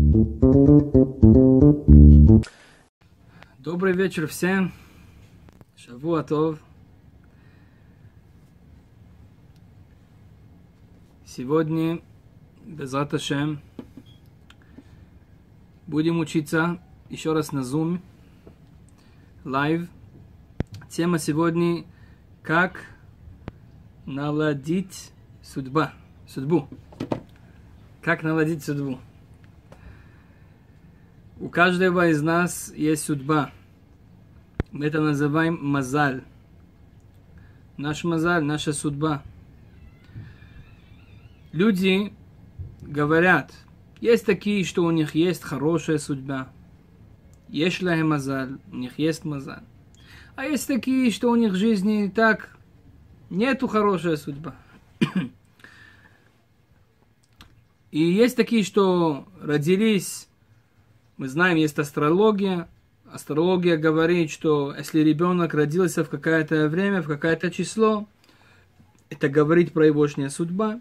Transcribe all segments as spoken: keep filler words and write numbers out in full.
Добрый вечер всем. Шавуа тов. Сегодня, безат Ашем, будем учиться еще раз на Zoom, лайв. Тема сегодня — как наладить судьба, судьбу. Как наладить судьбу. У каждого из нас есть судьба. Мы это называем мазаль. Наш мазаль, наша судьба. Люди говорят, есть такие, что у них есть хорошая судьба. Есть ли мазаль, у них есть мазаль. А есть такие, что у них в жизни так нету хорошая судьба. И есть такие, что родились. Мы знаем, есть астрология. Астрология говорит, что если ребенок родился в какое-то время, в какое-то число, это говорит про егошняя судьба.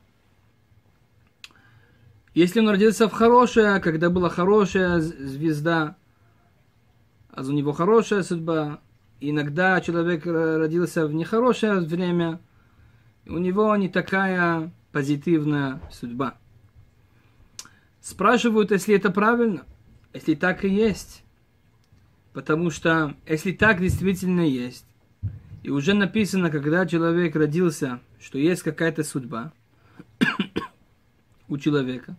Если он родился в хорошее, когда была хорошая звезда, а у него хорошая судьба, иногда человек родился в нехорошее время, у него не такая позитивная судьба. Спрашивают, если это правильно. Если так и есть, потому что если так действительно есть, и уже написано, когда человек родился, что есть какая-то судьба у человека,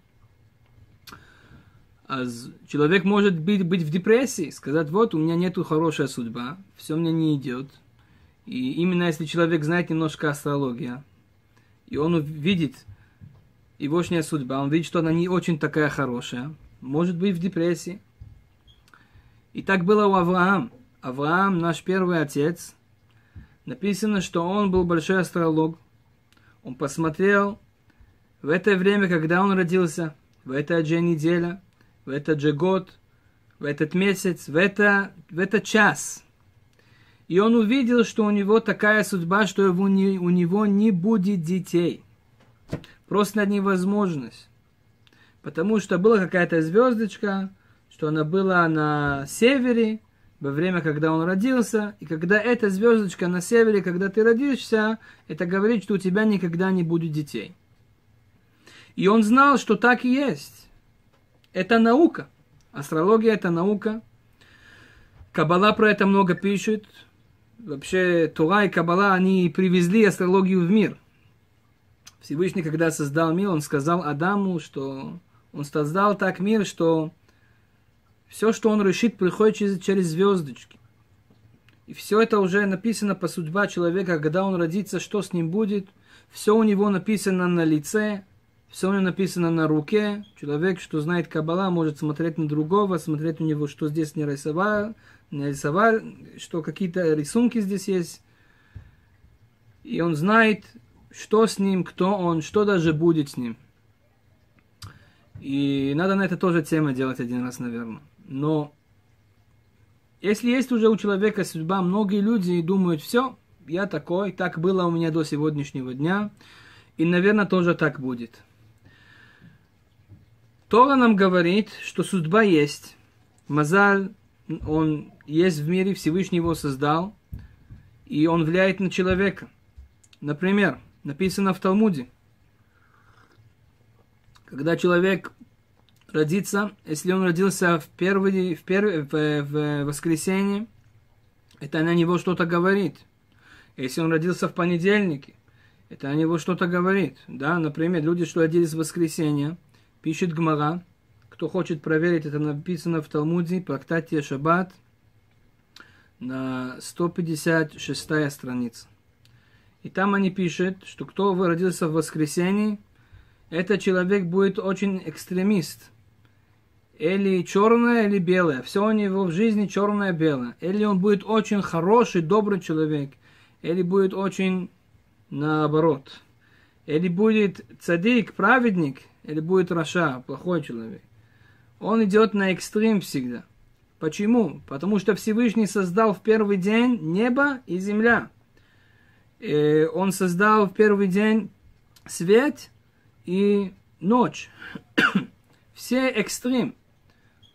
а человек может быть, быть в депрессии, сказать, вот, у меня нету хорошая судьба, все мне не идет. И именно если человек знает немножко астрологию, и он видит егошняя судьба, он видит, что она не очень такая хорошая, может быть в депрессии. И так было у Авраама. Авраам, наш первый отец, написано, что он был большой астролог. Он посмотрел в это время, когда он родился, в это же неделя, в этот же год, в этот месяц, в, это, в этот час. И он увидел, что у него такая судьба, что его не, у него не будет детей. Просто невозможность. Потому что была какая-то звездочка, что она была на севере, во время, когда он родился. И когда эта звездочка на севере, когда ты родишься, это говорит, что у тебя никогда не будет детей. И он знал, что так и есть. Это наука. Астрология — это наука. Каббала про это много пишет. Вообще, Тора и Каббала, они привезли астрологию в мир. Всевышний, когда создал мир, он сказал Адаму, что он создал так мир, что все, что он решит, приходит через, через звездочки. И все это уже написано по судьбе человека, когда он родится, что с ним будет. Все у него написано на лице, все у него написано на руке. Человек, что знает Каббала, может смотреть на другого, смотреть у него, что здесь не рисовал, не рисовал, что какие-то рисунки здесь есть. И он знает, что с ним, кто он, что даже будет с ним. И надо на это тоже тему делать один раз, наверное. Но если есть уже у человека судьба, многие люди думают, все, я такой, так было у меня до сегодняшнего дня, и, наверное, тоже так будет. Тора нам говорит, что судьба есть. Мазаль, он есть в мире, Всевышний его создал, и он влияет на человека. Например, написано в Талмуде, когда человек родится, если он родился в первый, в, первый, в, в воскресенье, это на него что-то говорит. Если он родился в понедельнике, это на него что-то говорит. Да? Например, люди, что родились в воскресенье, пишет Гмара, кто хочет проверить, это написано в Талмуде, в трактате Шаббат, на сто пятьдесят шестая страница. И там они пишут, что кто родился в воскресенье, этот человек будет очень экстремист. Или черное, или белое. Все у него в жизни черное-белое. Или он будет очень хороший, добрый человек. Или будет очень наоборот. Или будет цадик, праведник. Или будет раша, плохой человек. Он идет на экстрем всегда. Почему? Потому что Всевышний создал в первый день небо и земля. И он создал в первый день свет и ночь. Все экстрем.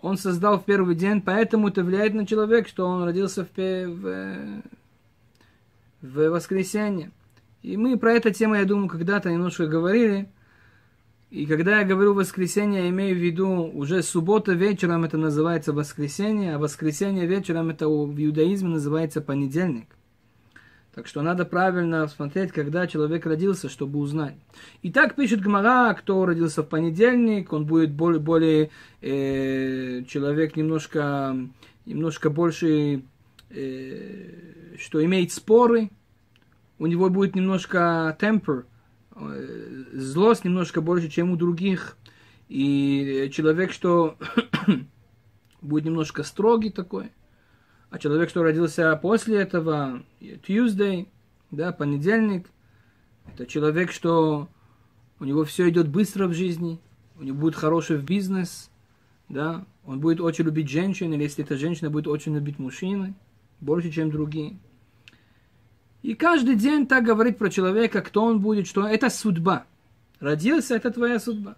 он создал в первый день, поэтому это влияет на человека, что он родился в, в, в воскресенье. И мы про эту тему, я думаю, когда-то немножко говорили. И когда я говорю воскресенье, я имею в виду уже суббота вечером, это называется воскресенье, а воскресенье вечером это в иудаизме называется понедельник. Так что надо правильно смотреть, когда человек родился, чтобы узнать. И так пишет Гмара, кто родился в понедельник, он будет более, более э, человек немножко, немножко больше, э, что имеет споры, у него будет немножко темпер, э, злость немножко больше, чем у других. И человек, что будет немножко строгий такой. А человек, что родился после этого, Tuesday, да, понедельник, это человек, что у него все идет быстро в жизни, у него будет хороший в бизнес, да, он будет очень любить женщин, или если эта женщина будет очень любить мужчины, больше, чем другие. И каждый день так говорит про человека, кто он будет, что это судьба. Родился, это твоя судьба.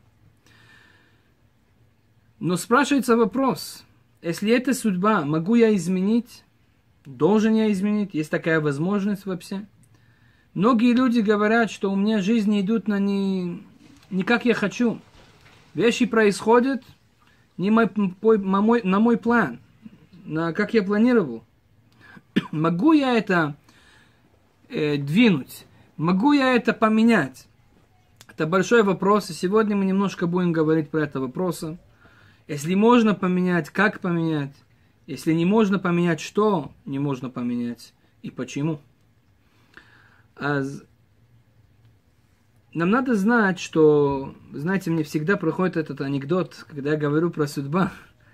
Но спрашивается вопрос, если это судьба, могу я изменить? Должен я изменить? Есть такая возможность вообще? Многие люди говорят, что у меня жизни идут на не, не как я хочу. Вещи происходят не мой, на, мой, на мой план, на как я планировал. Могу я это э, двинуть? Могу я это поменять? Это большой вопрос, и сегодня мы немножко будем говорить про это вопросы. Если можно поменять, как поменять? Если не можно поменять, что не можно поменять и почему? А нам надо знать, что, знаете, мне всегда проходит этот анекдот, когда я говорю про судьбу.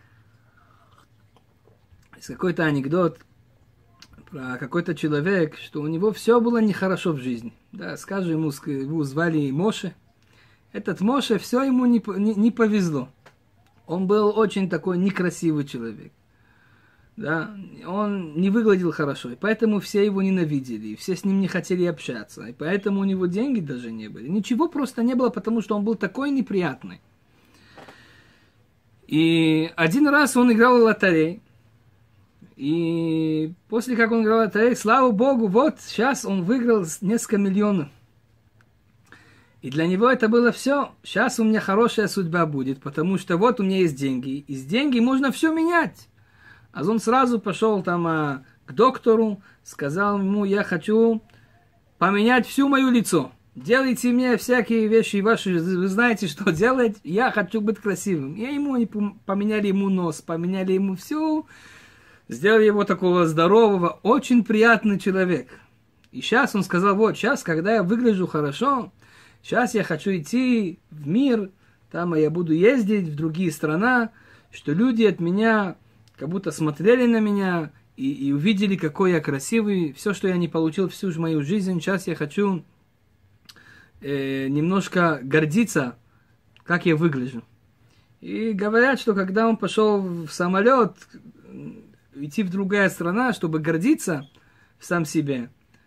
Есть какой-то анекдот про какой-то человек, что у него все было нехорошо в жизни. Да, скажем, ему, его звали Моше. Этот Моше, все ему не, не, не повезло. Он был очень такой некрасивый человек. Да? Он не выглядел хорошо, и поэтому все его ненавидели, и все с ним не хотели общаться, и поэтому у него деньги даже не были. Ничего просто не было, потому что он был такой неприятный. И один раз он играл в лотерей, и после как он играл в лотерей, слава Богу, вот сейчас он выиграл несколько миллионов. И для него это было все. Сейчас у меня хорошая судьба будет, потому что вот у меня есть деньги. И с деньги можно все менять. А он сразу пошел там а, к доктору, сказал ему, я хочу поменять всю мою лицо. Делайте мне всякие вещи ваши, вы знаете, что делать. Я хочу быть красивым. И ему они поменяли ему нос, поменяли ему всю. Сделали его такого здорового, очень приятный человек. И сейчас он сказал, вот сейчас, когда я выгляжу хорошо, сейчас я хочу идти в мир, там я буду ездить в другие страны, что люди от меня как будто смотрели на меня и, и увидели, какой я красивый. Все, что я не получил всю мою жизнь, сейчас я хочу э, немножко гордиться, как я выгляжу. И говорят, что когда он пошел в самолет, идти в другая страна, чтобы гордиться сам себе,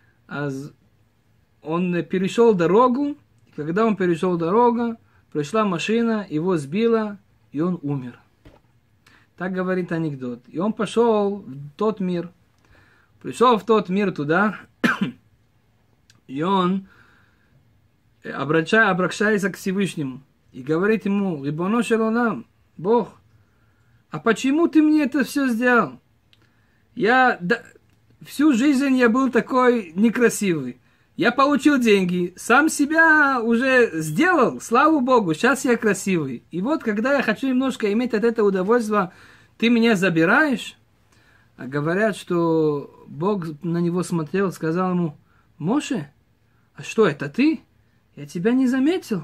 он перешел дорогу. Когда он перешел дорогу, пришла машина, его сбила, и он умер. Так говорит анекдот. И он пошел в тот мир. Пришел в тот мир туда, и он обращается, обращается к Всевышнему и говорит ему, Рибоно шель олам, Бог, а почему ты мне это все сделал? Я да, всю жизнь я был такой некрасивый. Я получил деньги, сам себя уже сделал, слава Богу, сейчас я красивый. И вот, когда я хочу немножко иметь от этого удовольствия, ты меня забираешь? А говорят, что Бог на него смотрел, сказал ему, Моше, а что, это ты? Я тебя не заметил.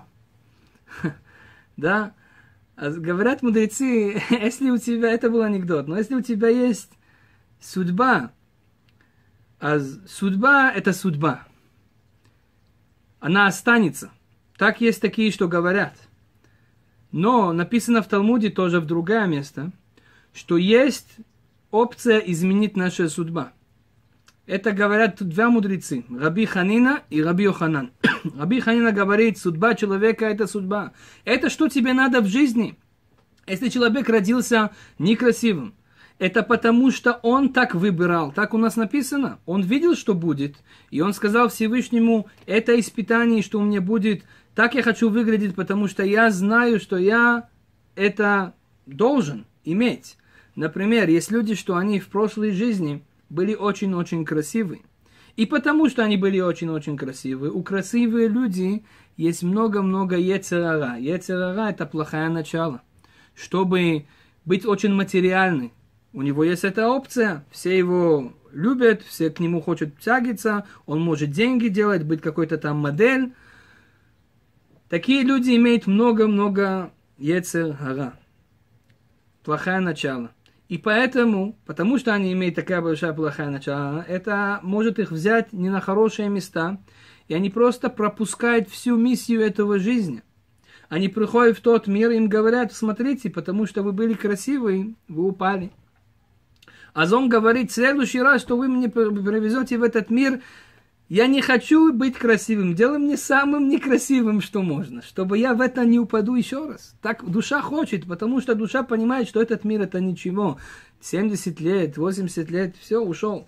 Да? Говорят мудрецы, если у тебя, это был анекдот, но если у тебя есть судьба, а судьба это судьба. Она останется. Так есть такие, что говорят. Но написано в Талмуде, тоже в другое место, что есть опция изменить нашу судьбу. Это говорят два мудрецы, Раби Ханина и Раби Йоханан. Раби Ханина говорит, судьба человека – это судьба. Это что тебе надо в жизни. Если человек родился некрасивым, это потому, что он так выбирал. Так у нас написано. Он видел, что будет. И он сказал Всевышнему, это испытание, что у меня будет. Так я хочу выглядеть, потому что я знаю, что я это должен иметь. Например, есть люди, что они в прошлой жизни были очень-очень красивые. И потому, что они были очень-очень красивые, у красивых людей есть много-много йецер ара. Йецер ара – это плохое начало. Чтобы быть очень материальным, у него есть эта опция. Все его любят, все к нему хотят тягаться, он может деньги делать, быть какой-то там модель. Такие люди имеют много-много йецер ара. Плохое начало. И поэтому, потому что они имеют такая большая плохая начало, это может их взять не на хорошие места, и они просто пропускают всю миссию этого жизни. Они приходят в тот мир, им говорят, смотрите, потому что вы были красивые, вы упали. А он говорит, в следующий раз, что вы мне привезете в этот мир, я не хочу быть красивым, делай мне самым некрасивым, что можно, чтобы я в это не упаду еще раз. Так душа хочет, потому что душа понимает, что этот мир это ничего. семьдесят лет, восемьдесят лет, все, ушел.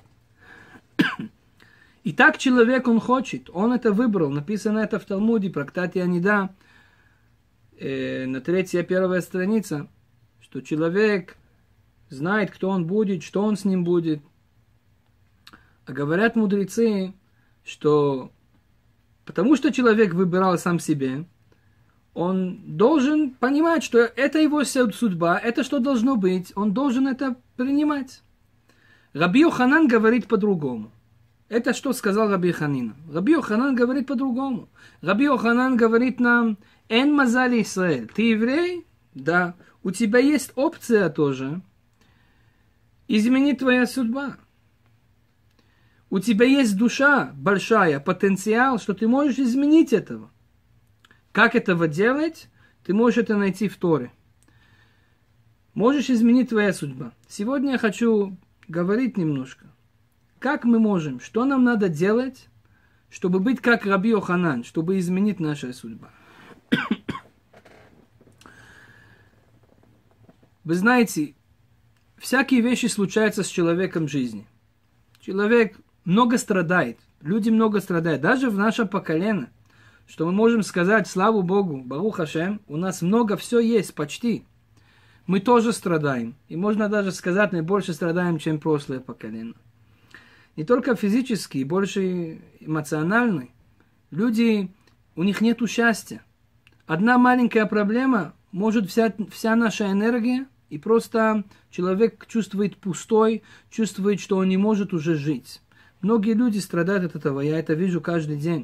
И так человек, он хочет, он это выбрал. Написано это в Талмуде, в трактате Анида, э, на третья первая страница, что человек знает, кто он будет, что он с ним будет. А говорят мудрецы, что потому что человек выбирал сам себе, он должен понимать, что это его судьба, это что должно быть, он должен это принимать. Раби Йоханан говорит по-другому. Это что сказал Раби Йоханан? Раби Йоханан говорит по-другому. Раби Йоханан говорит нам, «Эн мазали Исраэль». Ты еврей? Да. У тебя есть опция тоже. Измени твоя судьба. У тебя есть душа большая, потенциал, что ты можешь изменить этого. Как этого делать? Ты можешь это найти в Торе. Можешь изменить твоя судьба. Сегодня я хочу говорить немножко. Как мы можем, что нам надо делать, чтобы быть как Раби Йоханан, чтобы изменить нашу судьбу. Вы знаете, всякие вещи случаются с человеком в жизни. Человек много страдает, люди много страдают. Даже в нашем поколении, что мы можем сказать, слава Богу, Барух Хашем, у нас много все есть, почти. Мы тоже страдаем. И можно даже сказать, мы больше страдаем, чем прошлое поколение. Не только физически, больше эмоционально. Люди, у них нет счастья. Одна маленькая проблема может взять вся наша энергия, и просто человек чувствует пустой, чувствует, что он не может уже жить. Многие люди страдают от этого, я это вижу каждый день.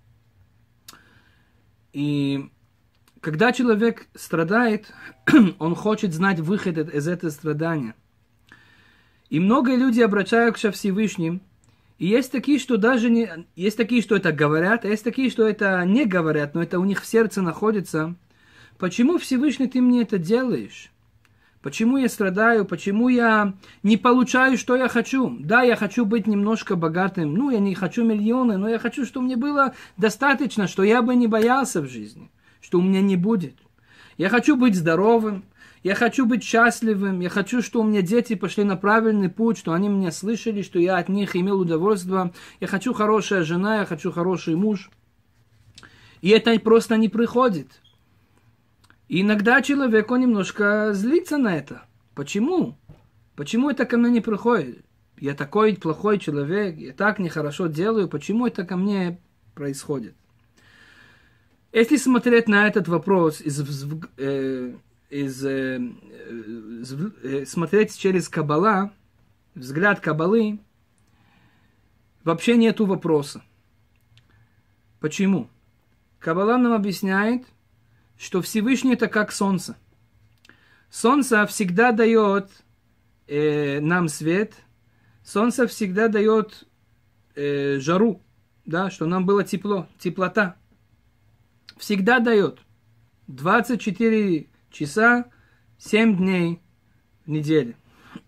И когда человек страдает, он хочет знать выход из этого страдания. И много людей обращаются к Всевышним. И есть такие, что даже не... Есть такие, что это говорят, а есть такие, что это не говорят, но это у них в сердце находится. Почему, Всевышний, ты мне это делаешь? Почему я страдаю? Почему я не получаю, что я хочу? Да, я хочу быть немножко богатым. Ну, я не хочу миллионы, но я хочу, чтобы мне было достаточно, что я бы не боялся в жизни, что у меня не будет. Я хочу быть здоровым. Я хочу быть счастливым, я хочу, чтобы у меня дети пошли на правильный путь, что они меня слышали, что я от них имел удовольствие. Я хочу хорошая жена, я хочу хороший муж. И это просто не приходит. И иногда человек, он немножко злится на это. Почему? Почему это ко мне не приходит? Я такой плохой человек, я так нехорошо делаю, почему это ко мне происходит? Если смотреть на этот вопрос из... Э, из, э, э, смотреть через Каббала, взгляд Каббалы, вообще нету вопроса. Почему? Каббала нам объясняет, что Всевышний это как солнце. Солнце всегда дает э, нам свет, солнце всегда дает э, жару, да, что нам было тепло, теплота. Всегда дает. двадцать четыре часа, семь дней в неделю.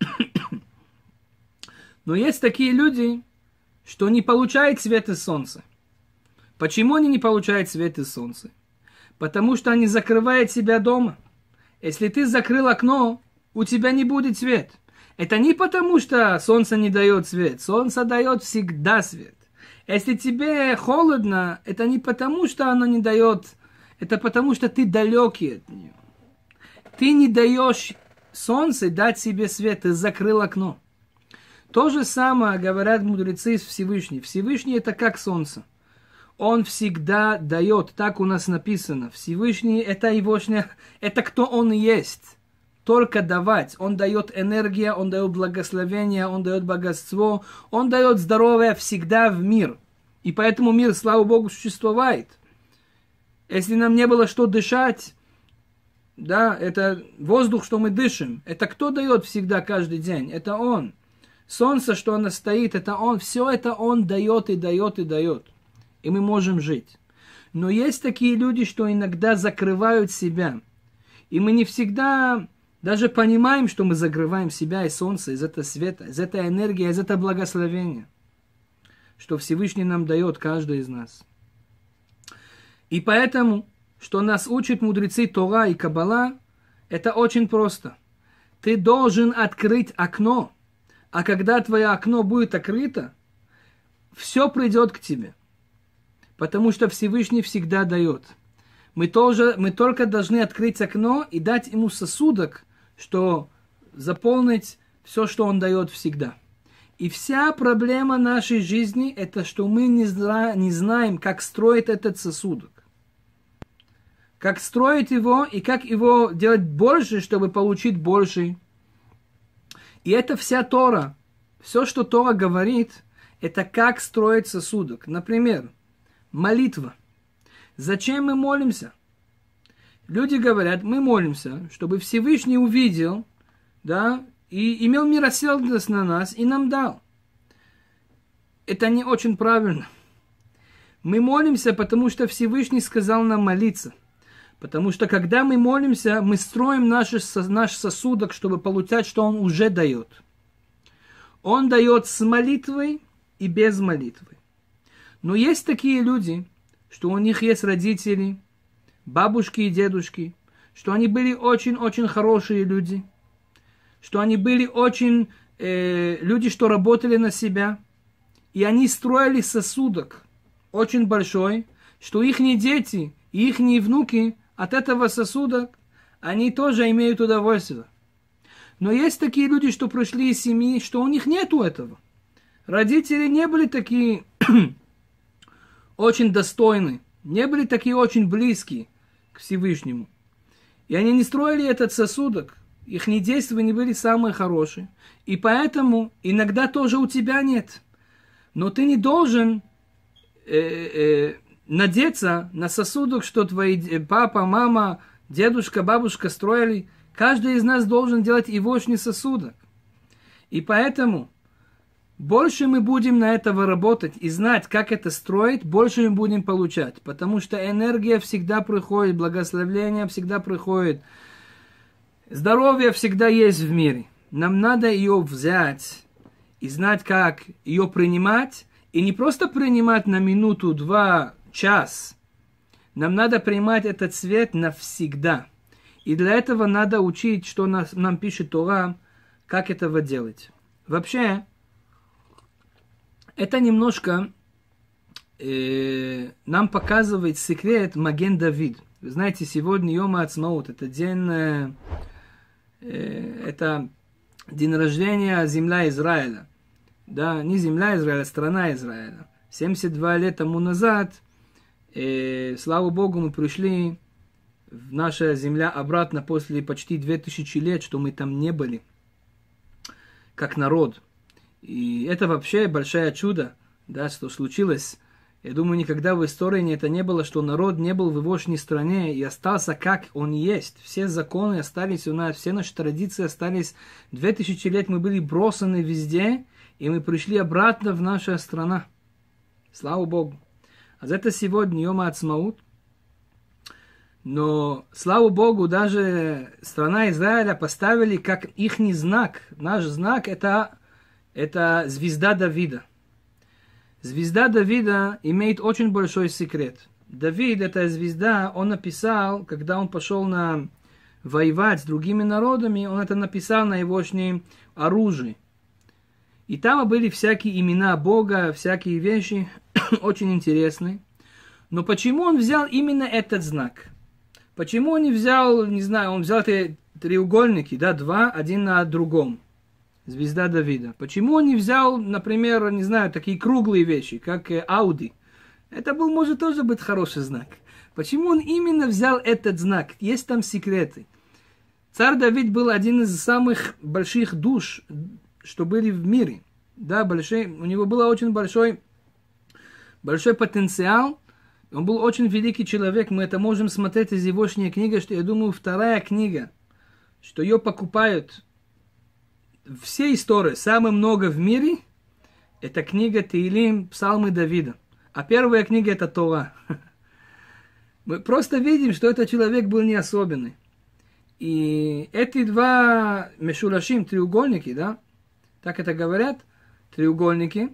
Но есть такие люди, что не получают свет из солнца. Почему они не получают свет из солнца? Потому что они закрывают себя дома. Если ты закрыл окно, у тебя не будет свет. Это не потому, что солнце не дает свет. Солнце дает всегда свет. Если тебе холодно, это не потому, что оно не дает, это потому, что ты далекий от нее. Ты не даешь солнцу дать себе свет, ты закрыл окно. То же самое говорят мудрецы из Всевышнего. Всевышний это как солнце. Он всегда дает, так у нас написано. Всевышний это его, это кто он есть. Только давать. Он дает энергию, он дает благословение, он дает богатство, он дает здоровье всегда в мир. И поэтому мир, слава Богу, существует. Если нам не было что дышать, да, это воздух, что мы дышим. Это кто дает всегда, каждый день? Это он. Солнце, что оно стоит, это он. Все это он дает и дает и дает. И мы можем жить. Но есть такие люди, что иногда закрывают себя. И мы не всегда даже понимаем, что мы закрываем себя и солнце из этого света, из этой энергии, из этого благословения, что Всевышний нам дает, каждый из нас. И поэтому, что нас учат мудрецы Тора и Каббала, это очень просто. Ты должен открыть окно, а когда твое окно будет открыто, все придет к тебе. Потому что Всевышний всегда дает. Мы, тоже, мы только должны открыть окно и дать ему сосудок, что заполнить все, что он дает всегда. И вся проблема нашей жизни, это что мы не, зна, не знаем, как строить этот сосудок. Как строить его и как его делать больше, чтобы получить больше. И это вся Тора. Все, что Тора говорит, это как строить сосудок. Например, молитва. Зачем мы молимся? Люди говорят, мы молимся, чтобы Всевышний увидел, да, и имел милосердность на нас и нам дал. Это не очень правильно. Мы молимся, потому что Всевышний сказал нам молиться. Потому что когда мы молимся, мы строим наш, наш сосудок, чтобы получать, что он уже дает. Он дает с молитвой и без молитвы. Но есть такие люди, что у них есть родители, бабушки и дедушки, что они были очень-очень хорошие люди, что они были очень э, люди, что работали на себя, и они строили сосудок очень большой, что их дети и их внуки от этого сосуда, они тоже имеют удовольствие. Но есть такие люди, что пришли из семьи, что у них нету этого. Родители не были такие очень достойны, не были такие очень близкие к Всевышнему. И они не строили этот сосудок, их действия не были самые хорошие. И поэтому иногда тоже у тебя нет. Но ты не должен э, э, надеяться на сосудок, что твои папа, мама, дедушка, бабушка строили. Каждый из нас должен делать егошний сосудок. И поэтому больше мы будем на этого работать и знать, как это строить, больше мы будем получать. Потому что энергия всегда приходит, благословение всегда приходит, здоровье всегда есть в мире. Нам надо ее взять и знать, как ее принимать. И не просто принимать на минуту, два, час. Нам надо принимать этот свет навсегда. И для этого надо учить, что нас, нам пишет Тора, как этого делать. Вообще, это немножко э, нам показывает секрет Маген Давид. Вы знаете, сегодня Йом Ацмаут, это день, э, э, это день рождения земля Израиля. Да, не земля Израиля, а страна Израиля. семьдесят два лет тому назад, э, слава Богу, мы пришли в наша земля обратно после почти две тысячи лет, что мы там не были, как народ. И это вообще большое чудо, да, что случилось. Я думаю, никогда в истории это не было, что народ не был в егошней стране и остался как он есть. Все законы остались у нас, все наши традиции остались. Две тысячи лет мы были бросаны везде, и мы пришли обратно в нашу страну. Слава Богу. А это сегодня Йом Ацмаут. Но, слава Богу, даже страна Израиля поставили как ихний знак. Наш знак это, это звезда Давида. Звезда Давида имеет очень большой секрет. Давид, эта звезда, он написал, когда он пошел на воевать с другими народами, он это написал на егошнем оружии. И там были всякие имена Бога, всякие вещи, очень интересные. Но почему он взял именно этот знак? Почему он не взял, не знаю, он взял эти треугольники, да, два, один на другом. Звезда Давида. Почему он не взял, например, не знаю, такие круглые вещи, как Ауди? Это был, может, тоже быть хороший знак. Почему он именно взял этот знак? Есть там секреты. Царь Давид был один из самых больших душ, что были в мире. Да, большой, у него был очень большой, большой потенциал. Он был очень великий человек. Мы это можем смотреть из егошней книги, что, я думаю, вторая книга, что ее покупают все истории, самое много в мире, это книга Теилим, Псалмы Давида. А первая книга это Тора. Мы просто видим, что этот человек был не особенный. И эти два мешулашим, треугольники, да, так это говорят, треугольники,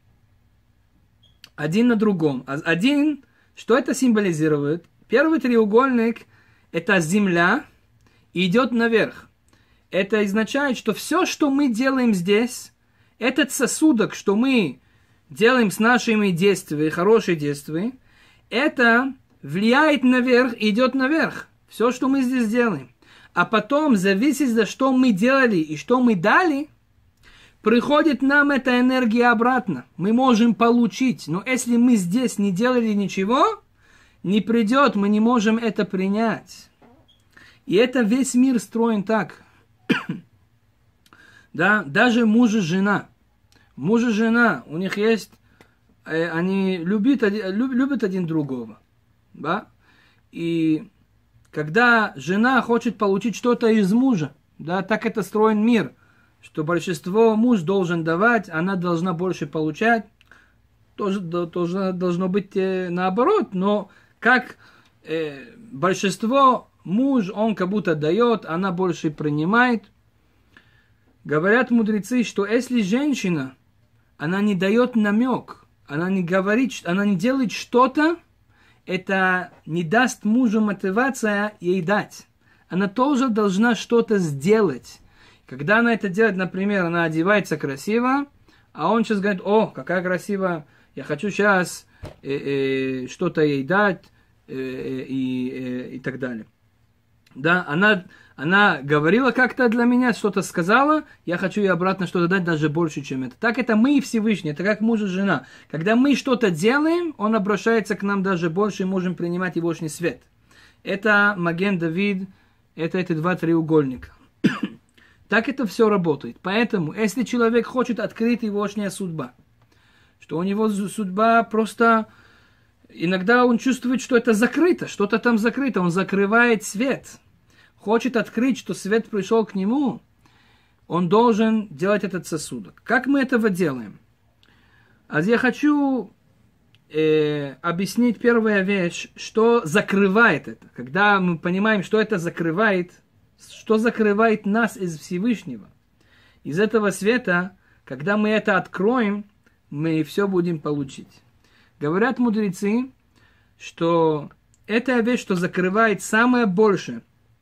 один на другом. Один, что это символизирует? Первый треугольник это земля и идет наверх. Это означает, что все, что мы делаем здесь, этот сосудок, что мы делаем с нашими действиями, хорошие действия, это влияет наверх, идет наверх. Все, что мы здесь делаем. А потом, зависит, за что мы делали и что мы дали, приходит нам эта энергия обратно. Мы можем получить. Но если мы здесь не делали ничего, не придет, мы не можем это принять. И это весь мир строен так. Да, даже муж и жена. Муж и жена, у них есть, э, они любят, люб, любят один другого. Да? И когда жена хочет получить что-то из мужа, да, так это строен мир, что большинство муж должен давать, она должна больше получать. Тоже, тоже должно быть э, наоборот, но как э, большинство муж, он как будто дает, она больше принимает. Говорят мудрецы, что если женщина, она не дает намек, она не говорит, она не делает что-то, это не даст мужу мотивация ей дать. Она тоже должна что-то сделать. Когда она это делает, например, она одевается красиво, а он сейчас говорит: о, какая красивая, я хочу сейчас э, э, что-то ей дать э, э, и, э, и так далее. Да, она, она говорила как-то для меня, что-то сказала, я хочу ей обратно что-то дать, даже больше, чем это. Так это мы и Всевышний, это как муж и жена. Когда мы что-то делаем, он обращается к нам даже больше, и можем принимать егошний свет. Это Маген Давид, это эти два треугольника. Так это все работает. Поэтому, если человек хочет открыть егошняя судьба, что у него судьба просто... Иногда он чувствует, что это закрыто, что-то там закрыто, он закрывает свет. Хочет открыть, что свет пришел к нему, он должен делать этот сосудок. Как мы этого делаем? А я хочу э, объяснить первая вещь, что закрывает это. Когда мы понимаем, что это закрывает, что закрывает нас из Всевышнего. Из этого света, когда мы это откроем, мы все будем получить. Говорят мудрецы, что это вещь, что закрывает самое большее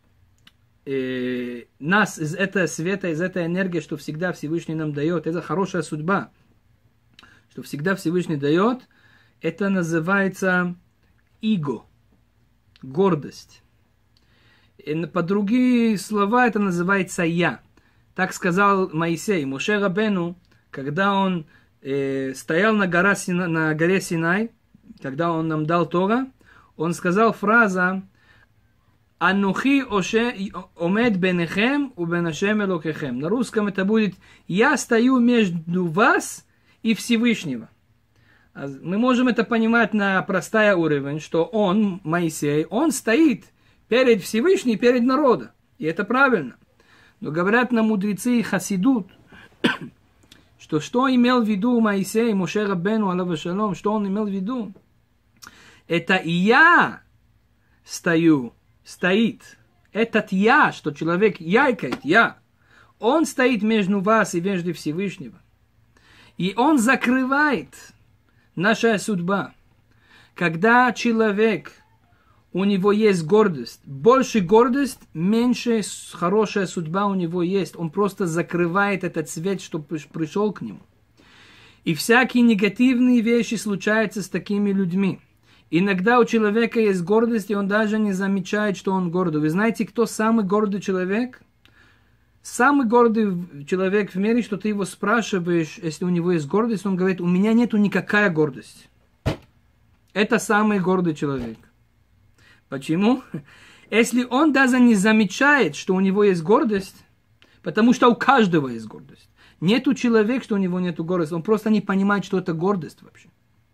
э, нас из этого света, из этой энергии, что всегда Всевышний нам дает. Это хорошая судьба, что всегда Всевышний дает. Это называется иго, гордость. И по другие слова это называется я. Так сказал Моисей, Моше Рабену, когда он э, стоял на, гора, на горе Синай, когда он нам дал Тора, он сказал фраза «Анухи омед бенехем у бенашем элокехем». На русском это будет «Я стою между вас и Всевышнего». Мы можем это понимать на простой уровень, что он, Моисей, он стоит перед Всевышним, перед народом. И это правильно. Но говорят нам мудрецы Хасидут, что что имел в виду Моисей, Моше Раббену, алейхи шалом, что он имел в виду? Это я стою, стоит. Этот я, что человек яйкает, я, он стоит между вас и между Всевышнего. И он закрывает наша судьба. Когда человек, у него есть гордость. Больше гордость, меньше хорошая судьба у него есть. Он просто закрывает этот свет, чтобы пришел к нему. И всякие негативные вещи случаются с такими людьми. Иногда у человека есть гордость, и он даже не замечает, что он гордый. Вы знаете, кто самый гордый человек? Самый гордый человек в мире, что ты его спрашиваешь, если у него есть гордость, он говорит, у меня нету никакая гордость. Это самый гордый человек. Почему? Если он даже не замечает, что у него есть гордость, потому что у каждого есть гордость. Нету человека, что у него нету гордости. Он просто не понимает, что это гордость вообще.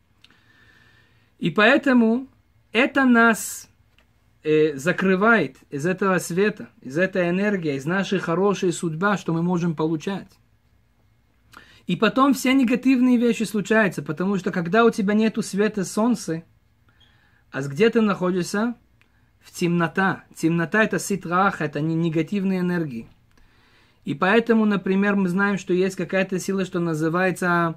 И поэтому это нас э, закрывает из этого света, из этой энергии, из нашей хорошей судьбы, что мы можем получать. И потом все негативные вещи случаются, потому что когда у тебя нету света солнца, а где ты находишься? В темнота. Темнота это ситрах, это не негативные энергии. И поэтому, например, мы знаем, что есть какая-то сила, что называется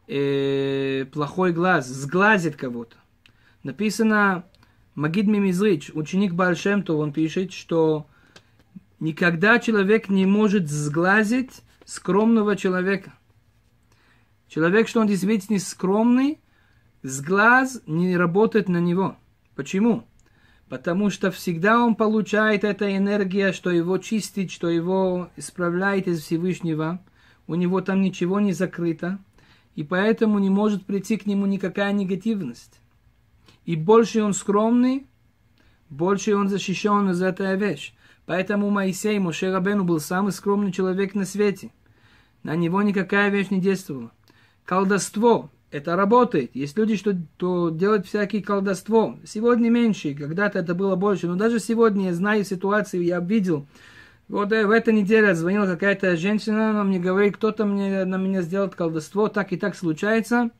э, плохой глаз, сглазит кого-то. Написано, Магид Мимизрич, ученик Бааль Шем Тов, он пишет, что никогда человек не может сглазить скромного человека. Человек, что он действительно скромный, сглаз не работает на него. Почему? Потому что всегда он получает эту энергию, что его чистит, что его исправляет из Всевышнего. У него там ничего не закрыто. И поэтому не может прийти к нему никакая негативность. И больше он скромный, больше он защищен из этой вещи. Поэтому Моисей, Моше Рабейну, был самый скромный человек на свете. На него никакая вещь не действовала. Колдовство. Это работает. Есть люди, что то делают всякие колдовство. Сегодня меньше, когда-то это было больше. Но даже сегодня я знаю ситуацию, я видел. Вот в этой неделе звонила какая-то женщина, она мне говорит, кто-то мне, на меня сделал колдовство, так и так случается.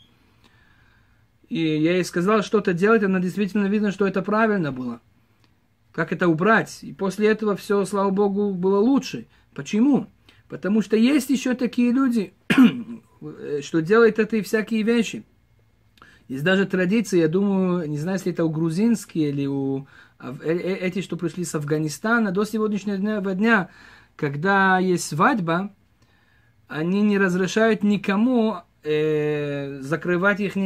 И я ей сказал, что-то делать, она действительно видно, что это правильно было. Как это убрать? И после этого все, слава Богу, было лучше. Почему? Потому что есть еще такие люди, что делают это и всякие вещи. Есть даже традиции, я думаю, не знаю, если это у грузинские или у эти, что пришли с Афганистана, до сегодняшнего дня, когда есть свадьба, они не разрешают никому э, закрывать их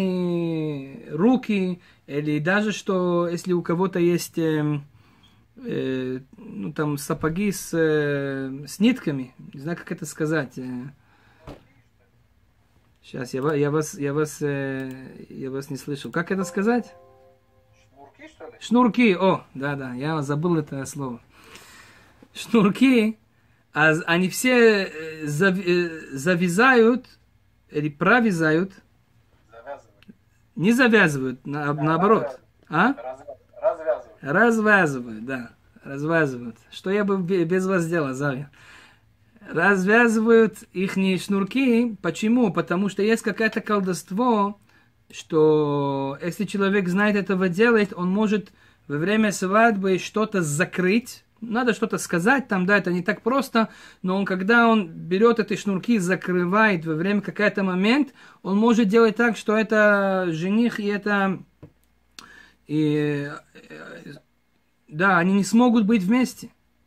руки, или даже, что если у кого-то есть э, э, ну, там, сапоги с, э, с нитками, не знаю, как это сказать. Э, сейчас, я, я, вас, я, вас, э, я вас не слышал. Как это сказать? Шнурки, что ли? Шнурки, о, да-да, я забыл это слово. Шнурки, а они все э, зав, э, завязают, или провязают. Завязывают. Не завязывают, на, Да, наоборот. А? Развязывают. Развязывают, да. Развязывают. Что я бы без вас делал, Завья? Развязывают их шнурки. Почему? Потому что есть какое-то колдовство, что если человек знает этого делать, он может во время свадьбы что-то закрыть. Надо что-то сказать там, да, это не так просто, но он, когда он берет эти шнурки, закрывает во время какой-то момент, он может делать так, что это жених и это... И, да, они не смогут быть вместе.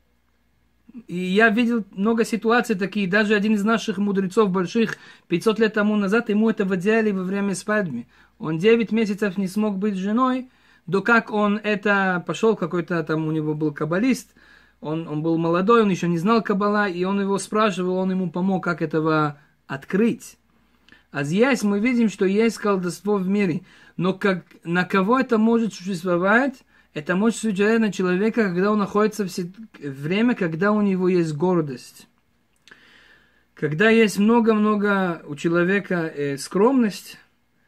И я видел много ситуаций таких, даже один из наших мудрецов больших, пятьсот лет тому назад, ему это делали во время свадьбы. Он девять месяцев не смог быть с женой, до как он это пошел, какой-то там у него был каббалист, он, он был молодой, он еще не знал каббала, и он его спрашивал, он ему помог, как этого открыть. А здесь мы видим, что есть колдовство в мире, но как, на кого это может существовать? Это может существовать на человека, когда он находится в время, когда у него есть гордость. Когда есть много-много у человека э, скромность,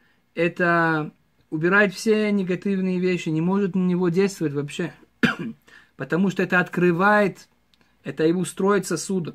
это убирает все негативные вещи, не может на него действовать вообще. Потому что это открывает, это его строит сосуд.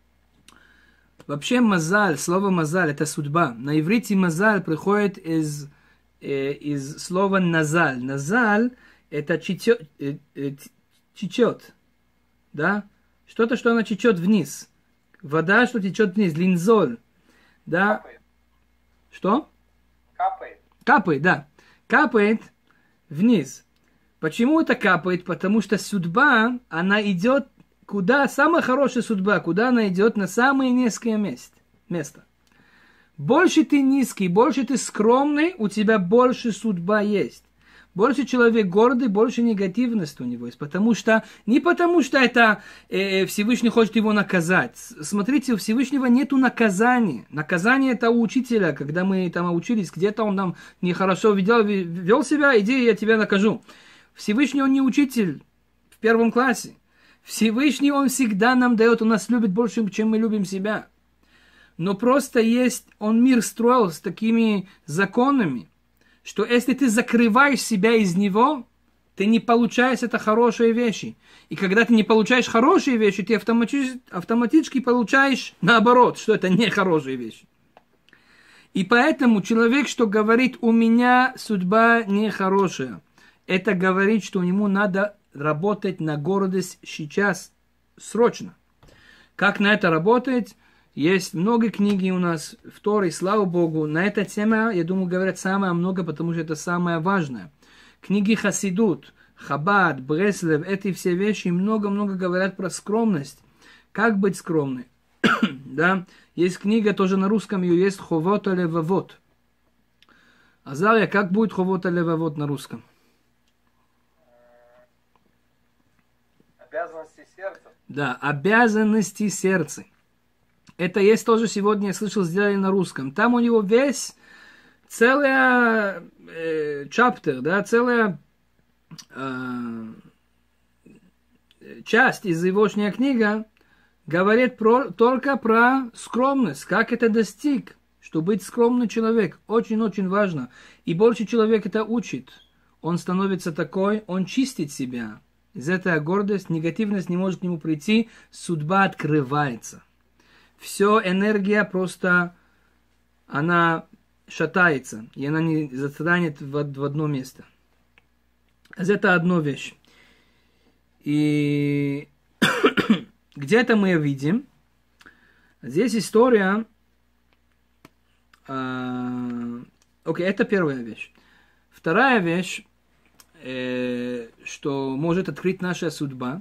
Вообще мазаль, слово мазаль, это судьба. На иврите мазаль приходит из, э, из слова назаль. Назаль это чечет, э, э, чечет, да? Что-то, что она чечет вниз. Вода, что течет вниз, линзоль, да? Капает. Что? Капает. Капает, да. Капает вниз. Почему это капает? Потому что судьба, она идет куда, самая хорошая судьба, куда она идет на самые низкие мест, места. Больше ты низкий, больше ты скромный, у тебя больше судьба есть. Больше человек гордый, больше негативности у него есть. Потому что, не потому что это э, Всевышний хочет его наказать. Смотрите, у Всевышнего нету наказания. Наказание это у учителя, когда мы там учились, где-то он нам нехорошо ведел, вел себя, иди, я тебя накажу. Всевышний он не учитель в первом классе. Всевышний он всегда нам дает, он нас любит больше, чем мы любим себя. Но просто есть, он мир строил с такими законами, что если ты закрываешь себя из него, ты не получаешь это хорошие вещи. И когда ты не получаешь хорошие вещи, ты автоматически, автоматически получаешь наоборот, что это не хорошие вещи. И поэтому человек, что говорит, у меня судьба нехорошая, это говорит, что ему надо работать на гордость сейчас, срочно. Как на это работать? Есть много книги у нас в Торе, слава Богу. На эту тему, я думаю, говорят самое много, потому что это самое важное. Книги Хасидут, Хабад, Бреслев, эти все вещи много-много говорят про скромность. Как быть скромным? Да? Есть книга тоже на русском, ее есть Ховот алевавот. Азария, как будет Ховот алевавот на русском? Обязанности сердца. Да, обязанности сердца. Это есть тоже сегодня, я слышал, сделали на русском. Там у него весь целая э, чаптер, да, целая э, часть из егошняя книга говорит про, только про скромность, как это достиг, что быть скромным человек очень-очень важно. И больше человек это учит. Он становится такой, он чистит себя. Из этой гордости, негативность не может к нему прийти, судьба открывается. Все, энергия просто, она шатается, и она не застанет в, в одно место. Это одна вещь. И где-то мы видим, здесь история, э, окей, это первая вещь. Вторая вещь, э, что может открыть наша судьба,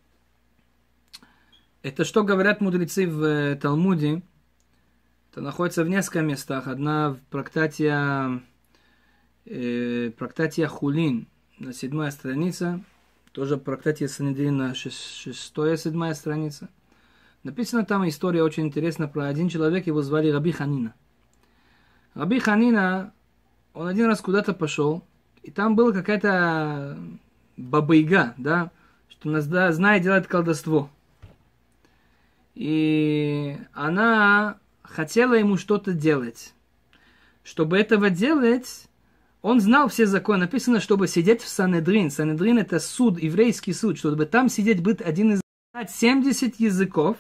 это что говорят мудрецы в Талмуде. Это находится в нескольких местах. Одна в трактате, э, трактате Хулин, на седьмая страница. Тоже в трактате Санедрин на шестая, седьмая страница. Написана там история очень интересная про один человек, его звали Раби Ханина. Раби Ханина, он один раз куда-то пошел, и там была какая-то баба-яга, да, что нас да, знает делать колдовство. И она хотела ему что-то делать. Чтобы этого делать, он знал все законы. Написано, чтобы сидеть в Санедрин. Санедрин это суд, еврейский суд. Чтобы там сидеть, быть один из семьдесят языков.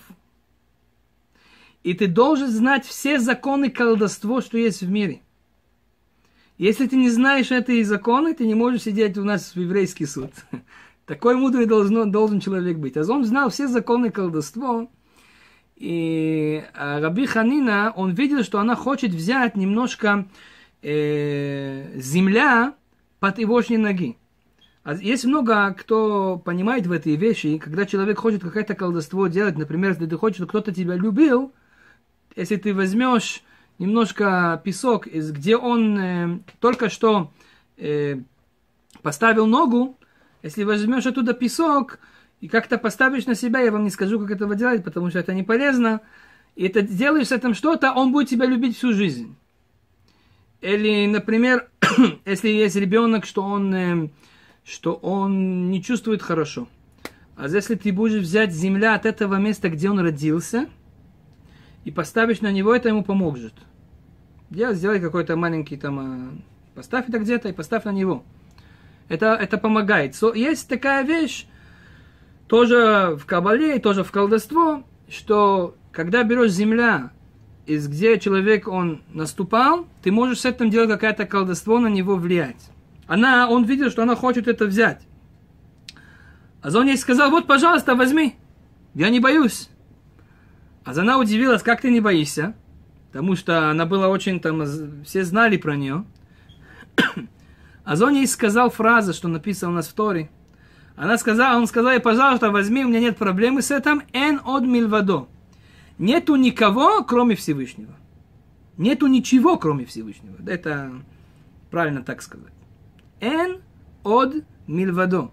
И ты должен знать все законы колдовства, что есть в мире. Если ты не знаешь эти законы, ты не можешь сидеть у нас в еврейский суд. Такой мудрый должен, должен человек быть. А он знал все законы колдовства. И Раби Ханина, он видел, что она хочет взять немножко э, земля под егошние ноги. А есть много, кто понимает в этой вещи, когда человек хочет какое-то колдовство делать, например, если ты хочешь, чтобы кто-то тебя любил, если ты возьмешь немножко песок, где он э, только что э, поставил ногу, если возьмешь оттуда песок, и как-то поставишь на себя, я вам не скажу, как этого делать, потому что это не полезно. И это делаешь с этим что-то, он будет тебя любить всю жизнь. Или, например, если есть ребенок, что он, что он не чувствует хорошо. А если ты будешь взять земля от этого места, где он родился, и поставишь на него, это ему поможет. Сделай какой-то маленький там, поставь это где-то и поставь на него. Это, это помогает. So, есть такая вещь, тоже в Кабале, тоже в колдовство, что когда берешь земля, из где человек он наступал, ты можешь с этим делать какое-то колдовство, на него влиять. Она, он видел, что она хочет это взять. А он ей сказал, вот, пожалуйста, возьми, я не боюсь. А она удивилась, как ты не боишься, потому что она была очень там, все знали про нее. Азоний сказал фразу, что написано у нас в Торе. Она сказала, он сказал, пожалуйста, возьми, у меня нет проблемы с этим. Эн од мильвадо. Нету никого, кроме Всевышнего. Нету ничего, кроме Всевышнего. Это правильно так сказать. Эн од мильвадо.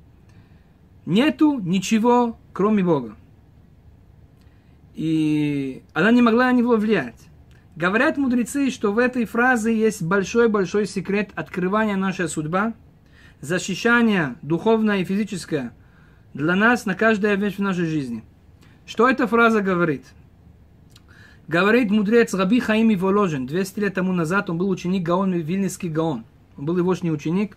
Нету ничего, кроме Бога. И она не могла на него влиять. Говорят мудрецы, что в этой фразе есть большой-большой секрет открывания нашей судьбы, защищания духовное и физическое для нас на каждая вещь в нашей жизни. Что эта фраза говорит? Говорит мудрец Раби Хаим Воложин. двести лет тому назад он был ученик Гаон, Вильнинский Гаон. Он был егошний ученик.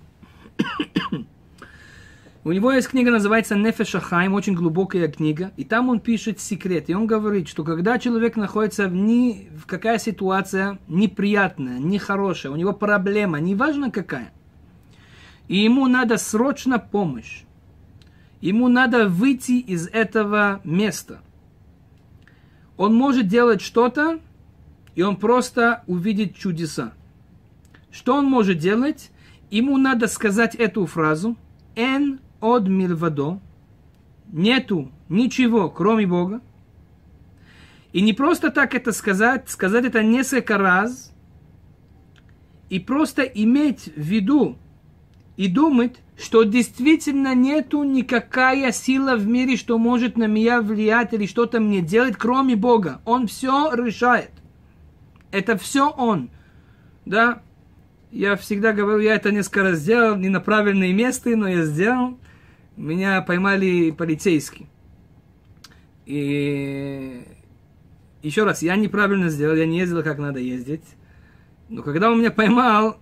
У него есть книга, называется Нефеш ха-Хаим, очень глубокая книга. И там он пишет секрет. И он говорит, что когда человек находится в, ни, в какая ситуация неприятная, нехорошая, у него проблема, неважно какая, и ему надо срочно помощь. Ему надо выйти из этого места. Он может делать что-то, и он просто увидит чудеса. Что он может делать? Ему надо сказать эту фразу. Эн од мильвадо. Нету ничего, кроме Бога. И не просто так это сказать, сказать это несколько раз. И просто иметь в виду и думать, что действительно нету никакая сила в мире, что может на меня влиять или что-то мне делать, кроме Бога. Он все решает. Это все Он. Да? Я всегда говорю, я это несколько раз сделал, не на правильные места, но я сделал. Меня поймали полицейские. И еще раз, я неправильно сделал, я не ездил, как надо ездить. Но когда он меня поймал,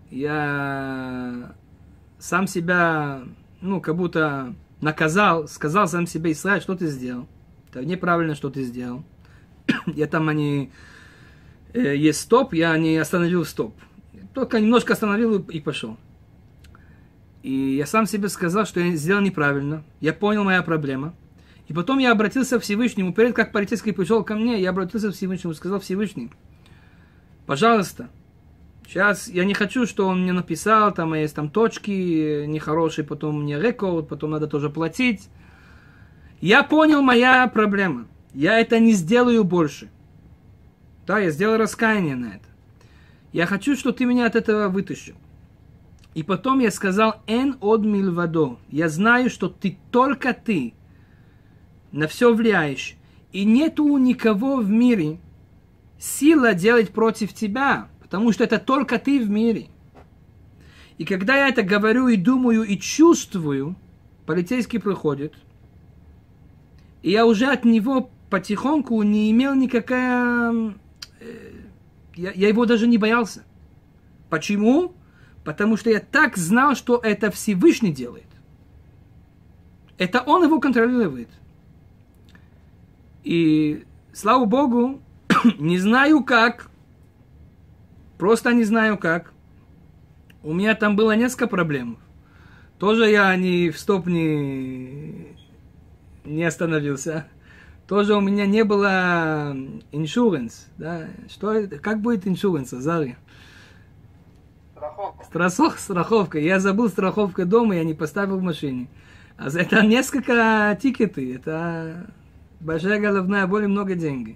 я сам себя, ну, как будто наказал, сказал сам себе: Исраиль, что ты сделал? Это неправильно, что ты сделал. Я там, они, э, есть стоп, я не остановил стоп. Только немножко остановил и пошел. И я сам себе сказал, что я сделал неправильно. Я понял моя проблема. И потом я обратился к Всевышнему. Перед как полицейский пришел ко мне, я обратился к Всевышнему, сказал: Всевышний, пожалуйста, сейчас я не хочу, что он мне написал, там есть там точки нехорошие, потом мне рекорд, потом надо тоже платить. Я понял моя проблема. Я это не сделаю больше. Да, я сделал раскаяние на это. Я хочу, чтобы ты меня от этого вытащил. И потом я сказал: Эн од мильвадо. Я знаю, что ты, только ты, на все влияешь. И нету никого в мире сила делать против тебя, потому что это только ты в мире. И когда я это говорю и думаю, и чувствую, полицейский приходит, и я уже от него потихоньку не имел никакая... Я, я его даже не боялся. Почему? Потому что я так знал, что это Всевышний делает. Это он его контролирует. И, слава Богу, не знаю как, просто не знаю как. У меня там было несколько проблем. Тоже я не в стоп не, не остановился. Тоже у меня не было insurance. Да? Что это? Как будет insurance, Азария? Страховка. Страховка. Страховка. Я забыл страховку дома, я не поставил в машине. А это несколько тикеты. Это большая головная боль и много денег.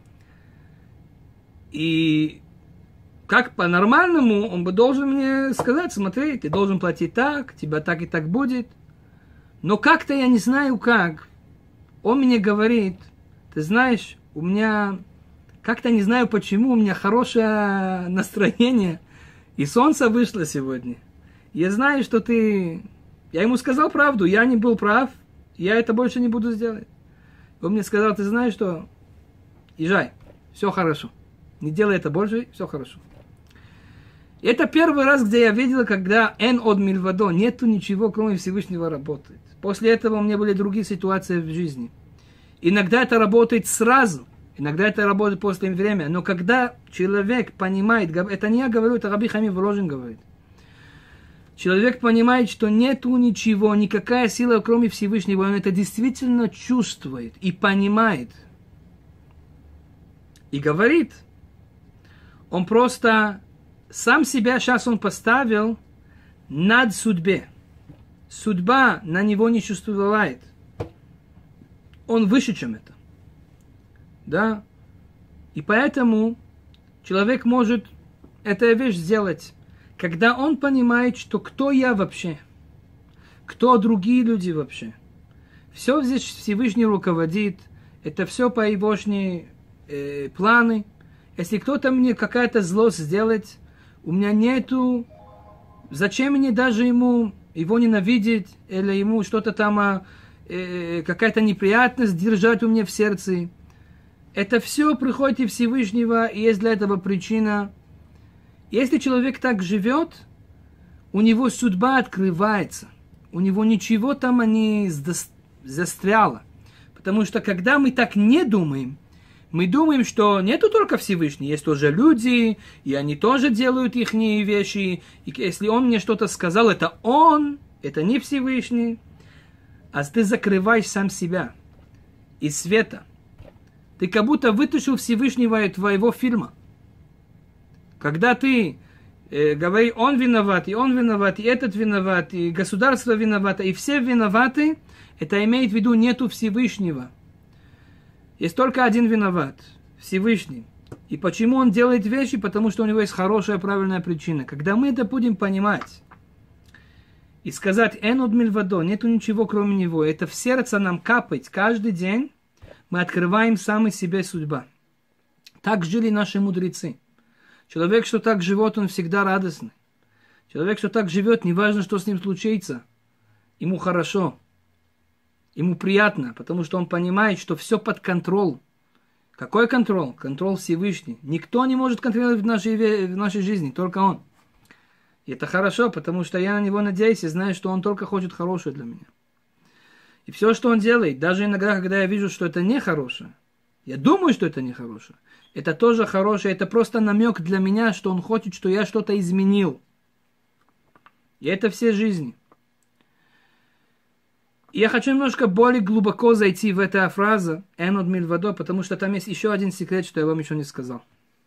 И как по-нормальному он бы должен мне сказать: смотри, ты должен платить так, тебя так и так будет. Но как-то я не знаю как. Он мне говорит: ты знаешь, у меня, как-то не знаю почему, у меня хорошее настроение, и солнце вышло сегодня. Я знаю, что ты... Я ему сказал правду, я не был прав, я это больше не буду сделать. Он мне сказал: ты знаешь что, езжай, все хорошо. Не делай это больше, все хорошо. И это первый раз, где я видел, когда эн од мильвадо, нету ничего, кроме Всевышнего, работает. После этого у меня были другие ситуации в жизни. Иногда это работает сразу, иногда это работает после времени. Но когда человек понимает, это не я говорю, это Раби Хаим Воложин говорит. Человек понимает, что нету ничего, никакая сила, кроме Всевышнего, он это действительно чувствует и понимает. И говорит, он просто сам себя сейчас он поставил над судьбе. Судьба на него не существует. Он выше, чем это. Да? И поэтому человек может эту вещь сделать, когда он понимает, что кто я вообще, кто другие люди вообще. Все здесь Всевышний руководит, это все по его э, планы. Если кто-то мне какая-то злость сделает, у меня нету, зачем мне даже ему его ненавидеть, или ему что-то там, э, какая-то неприятность держать у меня в сердце. Это все приходит из Всевышнего, и есть для этого причина. Если человек так живет, у него судьба открывается, у него ничего там не застряло. Потому что когда мы так не думаем, мы думаем, что нету только Всевышний, есть тоже люди, и они тоже делают их вещи. И если он мне что-то сказал, это он, это не Всевышний. А ты закрываешь сам себя из света. Ты как будто вытащил Всевышнего из твоего фильма. Когда ты э, говоришь, он виноват, и он виноват, и этот виноват, и государство виновато, и все виноваты, это имеет в виду нету Всевышнего. Есть только один виноват, Всевышний. И почему он делает вещи? Потому что у него есть хорошая, правильная причина. Когда мы это будем понимать и сказать, «Эн од мильвадо», нету ничего кроме него, это в сердце нам капает каждый день, мы открываем сами себе судьба. Так жили наши мудрецы. Человек, что так живет, он всегда радостный. Человек, что так живет, неважно, что с ним случится, ему хорошо. Ему приятно, потому что он понимает, что все под контролем. Какой контроль? Контроль Всевышний. Никто не может контролировать в нашей, в нашей жизни, только он. И это хорошо, потому что я на него надеюсь и знаю, что он только хочет хорошее для меня. И все, что он делает, даже иногда, когда я вижу, что это нехорошее, я думаю, что это нехорошее, это тоже хорошее, это просто намек для меня, что он хочет, что я что-то изменил. И это все жизни. Я хочу немножко более глубоко зайти в эту фразу «Эн од мильвадо», потому что там есть еще один секрет, что я вам еще не сказал.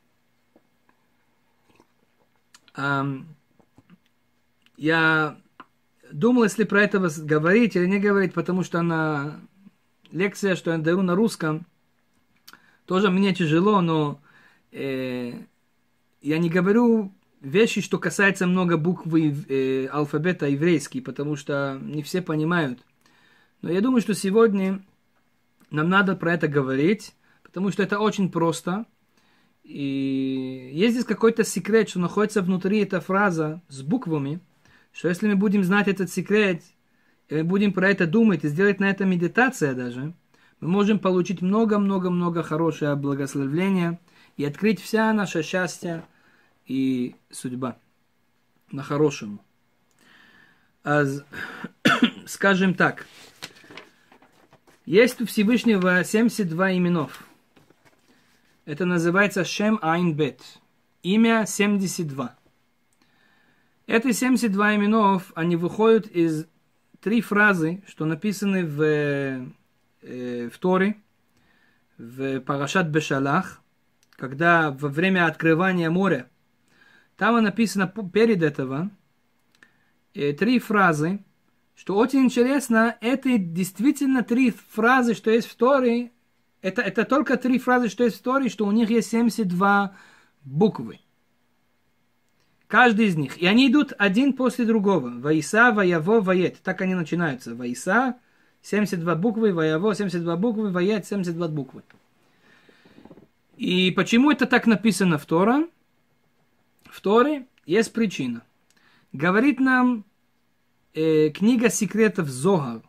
Um, я думал, если про это говорить или не говорить, потому что на лекция, что я даю на русском, тоже мне тяжело, но э, я не говорю вещи, что касается много букв э, алфавита еврейский, потому что не все понимают. Но я думаю, что сегодня нам надо про это говорить, потому что это очень просто. И есть здесь какой-то секрет, что находится внутри эта фраза с буквами, что если мы будем знать этот секрет, и мы будем про это думать и сделать на это медитация даже, мы можем получить много-много-много хорошее благословения и открыть вся наше счастье и судьба на хорошему. А, скажем так, есть у Всевышнего семьдесят два именов. Это называется Шем Айн Бет. Имя семьдесят два. Эти семьдесят два именов, они выходят из три фразы, что написаны в, э, в Торе, в Парашат Бешалах, когда во время открывания моря, там написано перед этого э, три фразы, что очень интересно, это действительно три фразы, что есть в Торе, это, это только три фразы, что есть в Торе, что у них есть семьдесят два буквы. Каждый из них. И они идут один после другого. Ваиса, Ваяво, Вает. Так они начинаются. Ваиса, семьдесят два буквы, Ваяво, семьдесят два буквы, Вает, семьдесят два буквы. И почему это так написано в Торе? В Торе есть причина. Говорит нам э, книга секретов Зогар.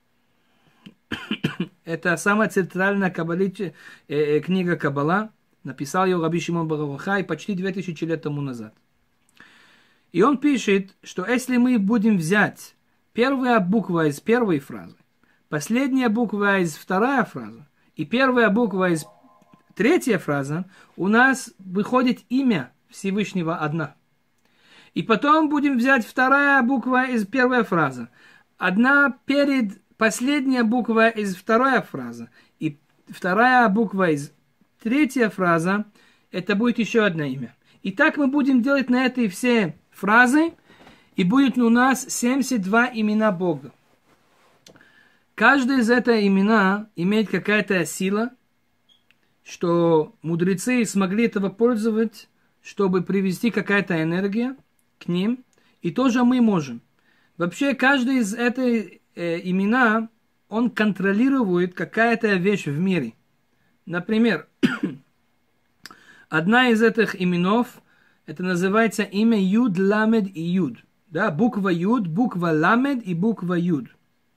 Это самая центральная каббали, э, э, книга Каббала. Написал ее Раби Шимон бар Йохай почти две тысячи лет тому назад. И он пишет, что если мы будем взять первая буква из первой фразы, последняя буква из второй фразы и первая буква из третьей фразы, у нас выходит имя Всевышнего одна. И потом будем взять вторая буква из первой фразы. Одна перед последняя буква из второй фразы. И вторая буква из третьей фразы, это будет еще одно имя. И так мы будем делать на этой все фразы. И будет у нас семьдесят два имена Бога. Каждое из этих имена имеет какая-то сила, что мудрецы смогли этого пользоваться, чтобы привести какая-то энергия к ним. И тоже мы можем. Вообще, каждый из этих э, имена, он контролирует какая-то вещь в мире. Например, одна из этих именов, это называется имя Юд, Ламед и Юд. Да, буква Юд, буква Ламед и буква Юд.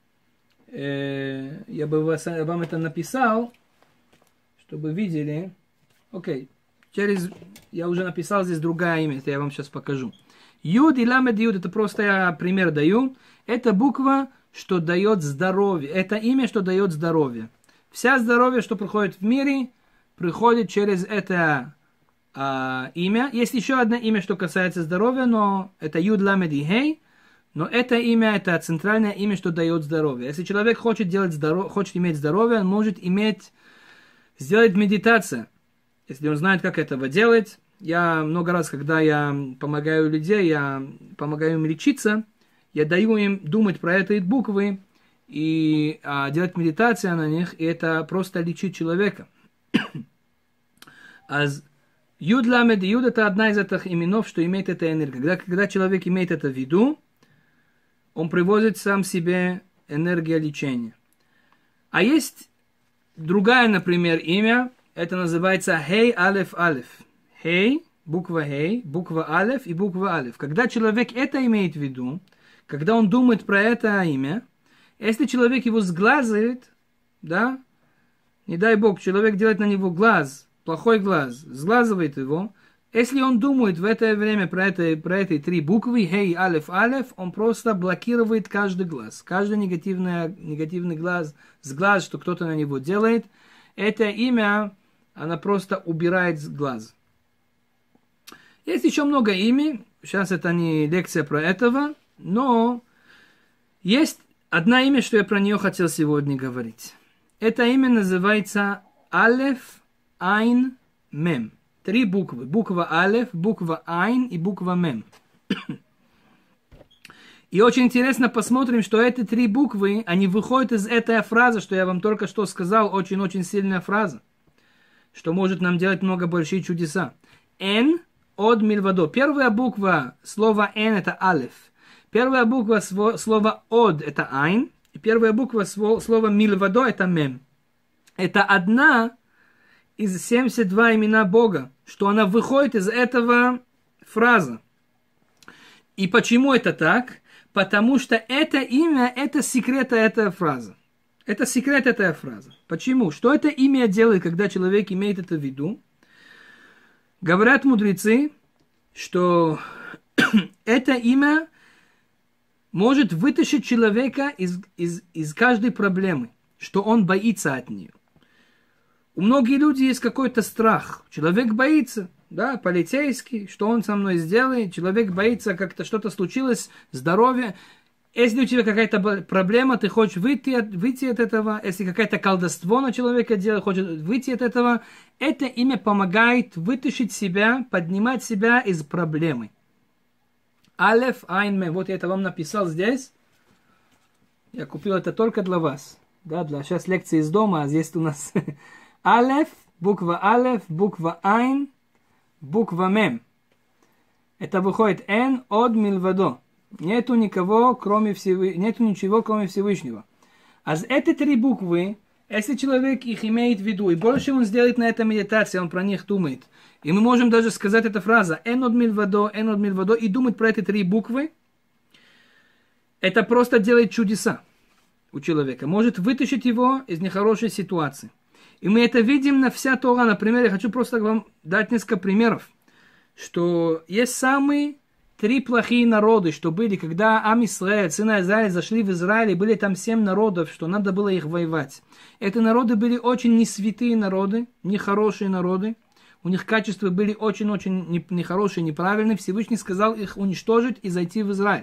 Э, я бы вас, вам это написал, чтобы видели. Окей. Через, я уже написал здесь другое имя, это я вам сейчас покажу. Юд и Ламед Юд, это просто я пример даю. Это буква, что дает здоровье. Это имя, что дает здоровье. Вся здоровье, что приходит в мире, приходит через это а, имя. Есть еще одно имя, что касается здоровья, но это Юд, Ламед и Хей. Но это имя, это центральное имя, что дает здоровье. Если человек хочет, делать здоров... хочет иметь здоровье, он может иметь, сделать медитацию. Если он знает, как этого делать. Я много раз, когда я помогаю людям, я помогаю им лечиться, я даю им думать про эти буквы и а, делать медитацию на них, и это просто лечит человека. А Юд, Ламед и Юд — это одна из этих именов, что имеет эта энергия. Когда, когда человек имеет это в виду, он приводит сам себе энергию лечения. А есть другая, например, имя, это называется Хей, Алеф, Алеф. Хей, буква Хей, буква Алеф и буква Алеф. Когда человек это имеет в виду, когда он думает про это имя, если человек его сглазывает, да, не дай Бог, человек делает на него глаз, плохой глаз, сглазывает его, если он думает в это время про, это, про эти три буквы, Хей, Алеф, Алеф, он просто блокирует каждый глаз. Каждый негативный, негативный глаз, сглаз, что кто-то на него делает, это имя, она просто убирает глаз. Есть еще много имен, сейчас это не лекция про этого, но есть одно имя, что я про нее хотел сегодня говорить. Это имя называется Алеф, Айн, Мем. Три буквы. Буква Алеф, буква Айн и буква Мем. И очень интересно посмотрим, что эти три буквы, они выходят из этой фразы, что я вам только что сказал, очень-очень сильная фраза, что может нам делать много большие чудеса. Н от мильвадо. Первая буква слова Н это Алеф. Первая буква слова Од это Айн. И первая буква слова мильвадо это Мем. Это одна из семьдесят два имена Бога, что она выходит из этого фразы. И почему это так? Потому что это имя, это секрет этой фразы. Это секрет этой фразы. Почему? Что это имя делает, когда человек имеет это в виду? Говорят мудрецы, что это имя может вытащить человека из, из, из каждой проблемы, что он боится от нее. У многих людей есть какой-то страх. Человек боится, да, полицейский, что он со мной сделает. Человек боится, как-то что-то случилось, здоровье. Если у тебя какая-то проблема, ты хочешь выйти от, выйти от этого, если какое-то колдовство на человека делает, хочет выйти от этого, это имя помогает вытащить себя, поднимать себя из проблемы. Алеф, Айн, Мем. Вот я это вам написал здесь. Я купил это только для вас. Да, для сейчас лекции из дома, а здесь у нас Алеф, буква Алеф, буква Айн, буква Мем. Это выходит Н от мильвадо. Нету никого, кроме Всевы... Нету ничего, кроме Всевышнего. А эти три буквы, если человек их имеет в виду, и больше он сделает на это медитацию, он про них думает. И мы можем даже сказать эту фразу «Эн от мильвадо, эн от мильвадо» и думать про эти три буквы. Это просто делает чудеса у человека. Может вытащить его из нехорошей ситуации. И мы это видим на вся Тора. Например, я хочу просто вам дать несколько примеров. Что есть самые три плохие народы, что были, когда Ам Исраэль, сыны Израиля, зашли в Израиль, и были там семь народов, что надо было их воевать. Эти народы были очень несвятые народы, нехорошие народы. У них качества были очень-очень нехорошие, неправильные. Всевышний сказал их уничтожить и зайти в Израиль.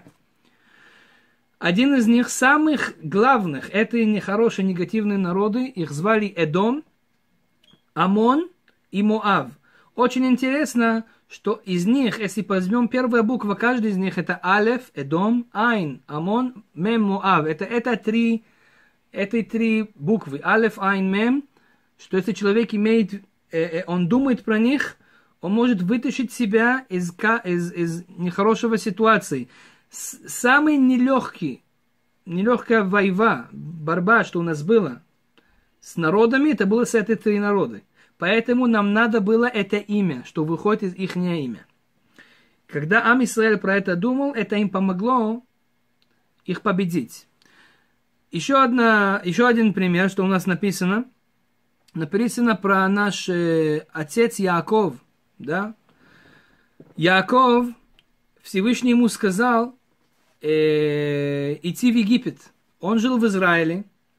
Один из них, самых главных, это нехорошие, негативные народы, их звали Эдом, Амон и Моав. Очень интересно, что из них, если возьмем первая буква, каждый из них это Алеф, Эдом, Айн, Амон, Мем, Муав. Это, это три, это три буквы. Алеф, Айн, Мем. Что если человек имеет, э, э, он думает про них, он может вытащить себя из, из, из нехорошего ситуации. С, самый нелегкий, нелегкая война, борьба, что у нас было с народами, это было с этой три народы. Поэтому нам надо было это имя, что выходит из их имя. Когда Ам Исраэль про это думал, это им помогло их победить. Еще, одна, еще один пример, что у нас написано. Написано про наш э, отец Яаков. Да? Яаков, Всевышний ему сказал э, идти в Египет. Он жил в Израиле.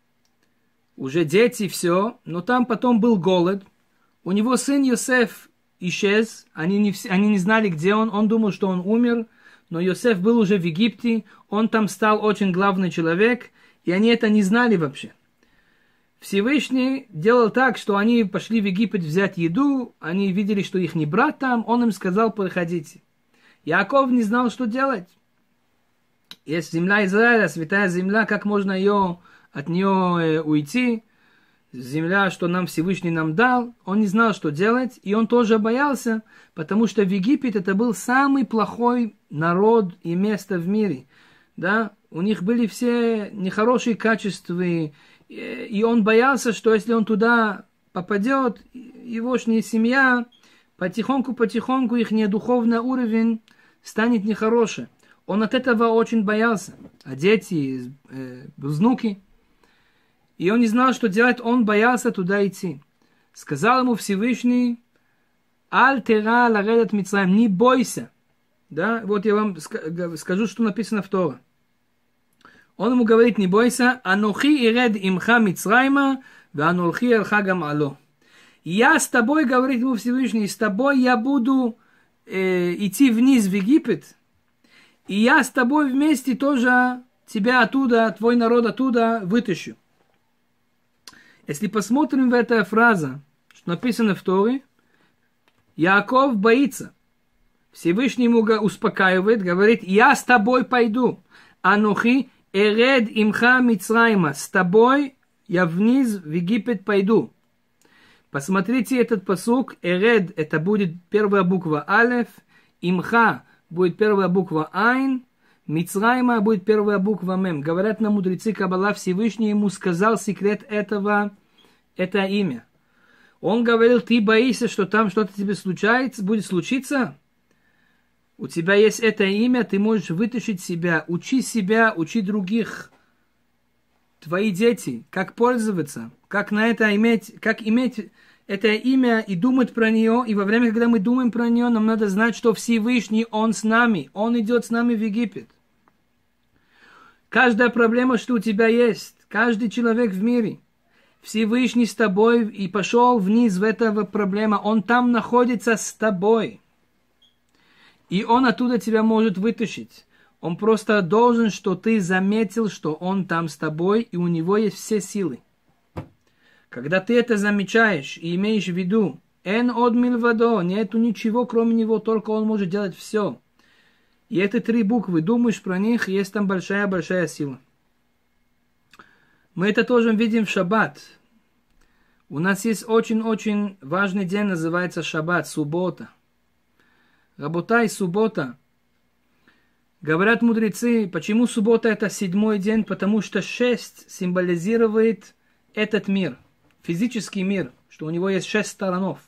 Уже дети, все. Но там потом был голод. У него сын Йосеф исчез, они не, они не знали, где он, он думал, что он умер, но Йосеф был уже в Египте, он там стал очень главный человек, и они это не знали вообще. Всевышний делал так, что они пошли в Египет взять еду, они видели, что их не брат там, он им сказал, приходите. Яаков не знал, что делать. Есть земля Израиля, святая земля, как можно ее, от нее э, уйти? Земля, что нам Всевышний нам дал, он не знал, что делать, и он тоже боялся, потому что в Египет это был самый плохой народ и место в мире. Да? У них были все нехорошие качества, и он боялся, что если он туда попадет, егошняя семья, потихоньку-потихоньку их духовный уровень станет нехороший. Он от этого очень боялся. А дети, э, внуки. И он не знал, что делать, он боялся туда идти. Сказал ему Всевышний, «Аль тера ларедат Мицраим», не бойся. Да? Вот я вам скажу, что написано в Торе. Он ему говорит, не бойся, «Анухи иред имха Мицраима, ва анухи элха гам ало». Я с тобой, говорит ему Всевышний, с тобой я буду э, идти вниз в Египет, и я с тобой вместе тоже тебя оттуда, твой народ оттуда вытащу. Если посмотрим в эту фразу, что написано в Торе, Яаков боится. Всевышний ему успокаивает, говорит, я с тобой пойду. Анухи эред имха Мицраима, с тобой я вниз в Египет пойду. Посмотрите этот пасук, эред это будет первая буква алеф, имха будет первая буква айн, Мицраима будет первая буква мем. Говорят нам мудрецы Каббала, Всевышний ему сказал секрет этого, это имя. Он говорил, ты боишься, что там что-то тебе случается, будет случиться? У тебя есть это имя, ты можешь вытащить себя, учи себя, учи других, твои дети, как пользоваться, как на это иметь, как иметь это имя и думать про нее. И во время, когда мы думаем про нее, нам надо знать, что Всевышний, Он с нами, Он идет с нами в Египет. Каждая проблема, что у тебя есть, каждый человек в мире, Всевышний с тобой и пошел вниз в эту проблему, он там находится с тобой. И он оттуда тебя может вытащить. Он просто должен, что ты заметил, что он там с тобой, и у него есть все силы. Когда ты это замечаешь и имеешь в виду, «Эн од мильвадо», нету ничего, кроме него, только он может делать все. И эти три буквы, думаешь про них, есть там большая-большая сила. Мы это тоже видим в шаббат. У нас есть очень-очень важный день, называется шаббат, суббота. Работай, суббота. Говорят мудрецы, почему суббота это седьмой день? Потому что шесть символизирует этот мир, физический мир, что у него есть шесть сторонов.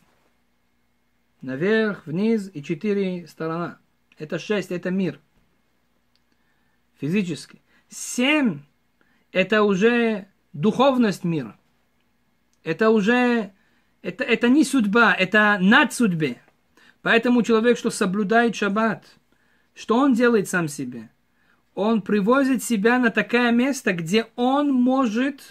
Наверх, вниз и четыре сторона. Это шесть, это мир. Физически. Семь это уже духовность мира. Это уже, это, это не судьба, это над судьбой. Поэтому человек, что соблюдает шаббат, что он делает сам себе? Он привозит себя на такое место, где он может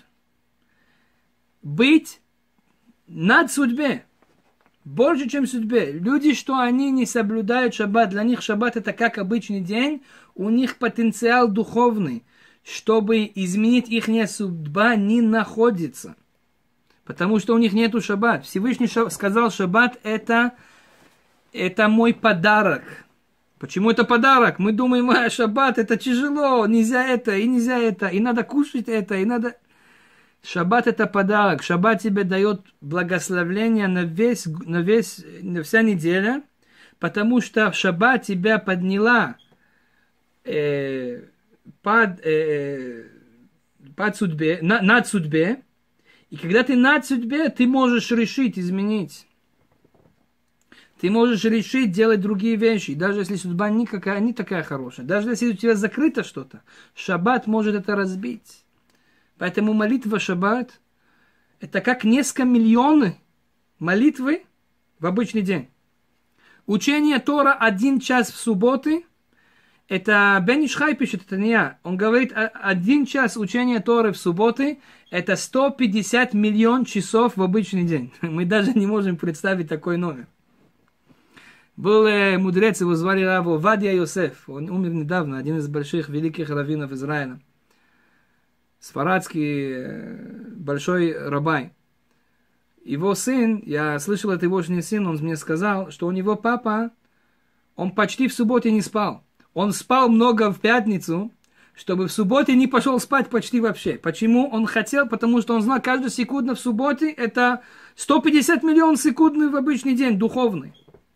быть над судьбой. Больше, чем судьбе. Люди, что они не соблюдают шаббат, для них шаббат это как обычный день, у них потенциал духовный, чтобы изменить их судьба, не находится. Потому что у них нету шаббат. Всевышний сказал, шаббат это Это мой подарок. Почему это подарок? Мы думаем, а, шаббат это тяжело, нельзя это, и нельзя это, и надо кушать это, и надо... Шаббат это подарок. Шаббат тебе дает благословение на весь, на весь, на вся неделя, потому что в шаббат тебя подняла э, под, э, под судьбе, на, над судьбе, и когда ты над судьбе, ты можешь решить изменить. Ты можешь решить делать другие вещи, даже если судьба никакая, не такая хорошая. Даже если у тебя закрыто что-то, шаббат может это разбить. Поэтому молитва шаббат – это как несколько миллионов молитвы в обычный день. Учение Тора один час в субботы – это Бен Иш Хай пишет, это не я. Он говорит, один час учения Торы в субботы – это сто пятьдесят миллион часов в обычный день. Мы даже не можем представить такой номер. Был э, мудрец, его звали Рав Овадия Йосеф. Он умер недавно, один из больших великих раввинов Израиля. Сфарадский э, большой рабай. Его сын, я слышал, это его сын, он мне сказал, что у него папа, он почти в субботе не спал. Он спал много в пятницу, чтобы в субботе не пошел спать почти вообще. Почему он хотел? Потому что он знал, каждая секунда в субботе это сто пятьдесят миллионов секунд в обычный день, духовный.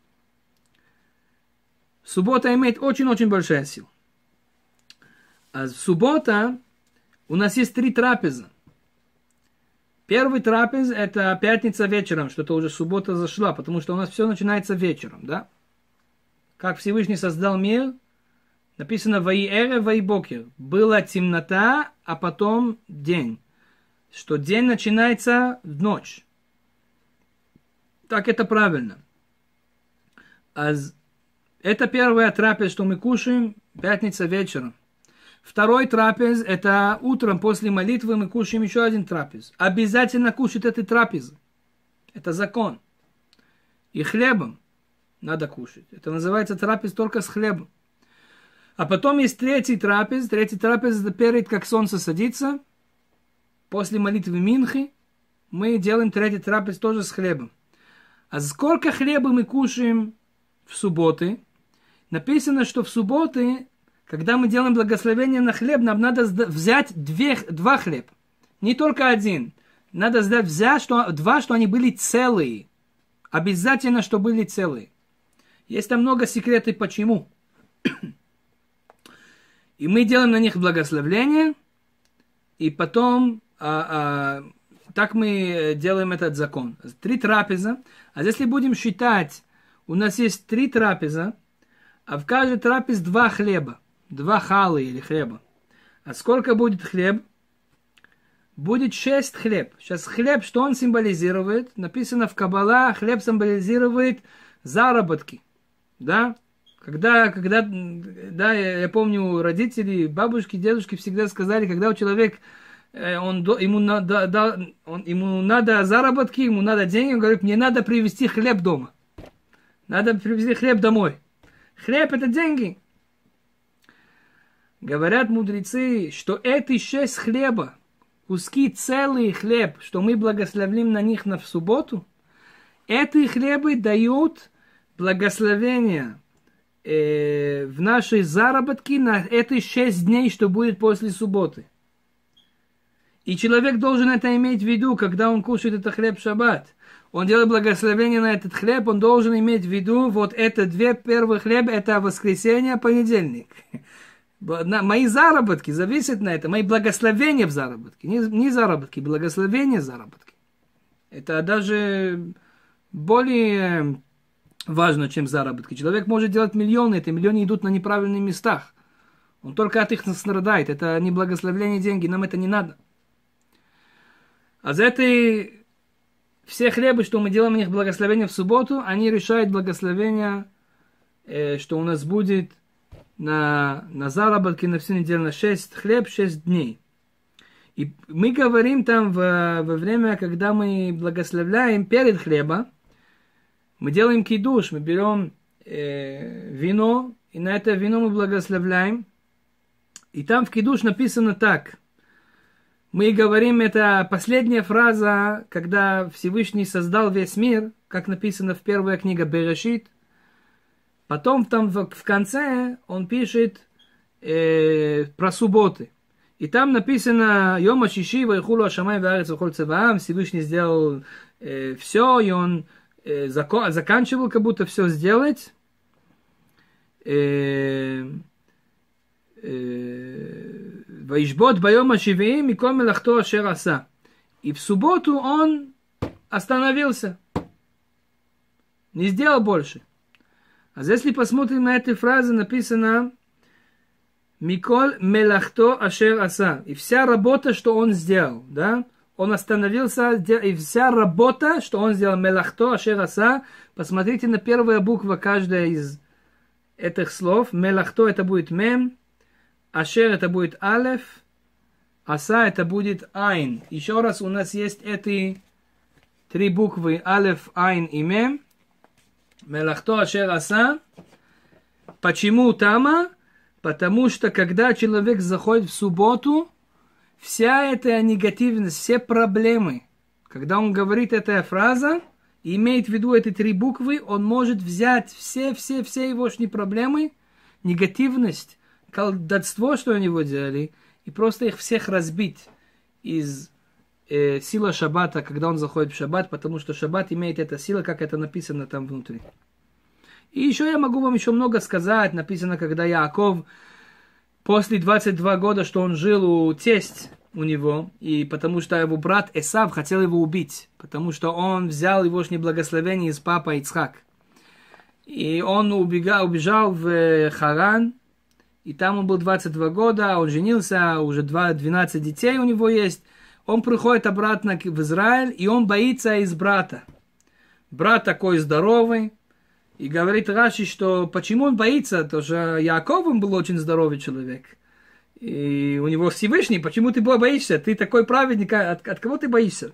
Суббота имеет очень-очень большая сила. А суббота у нас есть три трапезы. Первый трапез – это пятница вечером, что-то уже суббота зашла, потому что у нас все начинается вечером, да? Как Всевышний создал мир, написано «Ваи эре, ваи бокер». Была темнота, а потом день. Что день начинается в ночь. Так это правильно. А это первая трапеза, что мы кушаем, пятница вечером. Второй трапез – это утром после молитвы мы кушаем еще один трапез. Обязательно кушать этой трапезы. Это закон. И хлебом надо кушать. Это называется трапез только с хлебом. А потом есть третий трапез. Третий трапез – это перед, как солнце садится. После молитвы Минхи мы делаем третий трапез тоже с хлебом. А сколько хлеба мы кушаем в субботы? Написано, что в субботы, когда мы делаем благословение на хлеб, нам надо взять две, два хлеба. Не только один. Надо взять что, два, что они были целые. Обязательно, что были целые. Есть там много секретов, почему. И мы делаем на них благословение. И потом, а, а, так мы делаем этот закон. Три трапеза. А если будем считать, у нас есть три трапеза, а в каждой трапезе два хлеба. Два халы или хлеба. А сколько будет хлеб? Будет шесть хлеб. Сейчас хлеб, что он символизирует? Написано в Каббала, хлеб символизирует заработки. Да? Когда, когда, да, я, я помню, родители, бабушки, дедушки всегда сказали, когда у человека, он, ему, надо, да, он, ему надо заработки, ему надо деньги, он говорит, мне надо привезти хлеб дома. Надо привезти хлеб домой. Хлеб это деньги. Говорят мудрецы, что эти шесть хлеба, куски целый хлеб, что мы благословим на них на в субботу, эти хлебы дают благословение э, в нашей заработке на эти шесть дней, что будет после субботы. И человек должен это иметь в виду, когда он кушает этот хлеб в шаббат. Он делает благословение на этот хлеб, он должен иметь в виду, вот это две первых хлеба, это воскресенье, понедельник. Мои заработки зависят на этом, мои благословения в заработке. Не, не заработки, благословения заработки. Это даже более важно, чем заработки. Человек может делать миллионы, эти миллионы идут на неправильных местах. Он только от их страдает. Это не благословение деньги, нам это не надо. А за этой... Все хлебы, что мы делаем на них благословение в субботу, они решают благословение, э, что у нас будет на, на заработки на всю неделю, на шесть хлеб, шесть дней. И мы говорим там во, во время, когда мы благословляем перед хлебом, мы делаем кидуш, мы берем э, вино, и на это вино мы благословляем. И там в кидуш написано так. Мы говорим, это последняя фраза, когда Всевышний создал весь мир, как написано в первой книге Берешит, Потом там в, в конце он пишет э, про субботы. И там написано «Йома шиши вайхулу ашамай ваарец вахоль цеваам». Всевышний сделал э, все, и он э, закон, заканчивал как будто все сделать. Ваишбот байома шивеи микол мелахто ашер аса. И в субботу он остановился. Не сделал больше. А если посмотрим на эти фразы, написано Микол мелахто ашер аса. И вся работа, что он сделал, да? Он остановился, и вся работа, что он сделал, мелахто ашер аса. Посмотрите на первая буква каждая из этих слов. Мелахто это будет мем, ашер это будет алеф, аса это будет айн. Еще раз, у нас есть эти три буквы алеф, айн и мем. Мелахто ашер аса. Почему тама? Потому что когда человек заходит в субботу, вся эта негативность, все проблемы, когда он говорит эта фраза, и имеет в виду эти три буквы, он может взять все-все-все егошние проблемы, негативность, колдовство, что они его делали, и просто их всех разбить из э, силы шаббата, когда он заходит в шаббат, потому что шаббат имеет эта сила, как это написано там внутри. И еще я могу вам еще много сказать. Написано, когда Яаков после двадцати двух года, что он жил у тесть у него, и потому что его брат Эсав хотел его убить, потому что он взял его благословение из папы Ицхак. И он убегал, убежал в Харан, и там он был двадцать два года, он женился, уже двенадцать детей у него есть. Он приходит обратно в Израиль, и он боится из брата. Брат такой здоровый. И говорит Раши, что почему он боится, то что Яаков он был очень здоровый человек. И у него Всевышний, почему ты боишься? Ты такой праведник, от, от кого ты боишься?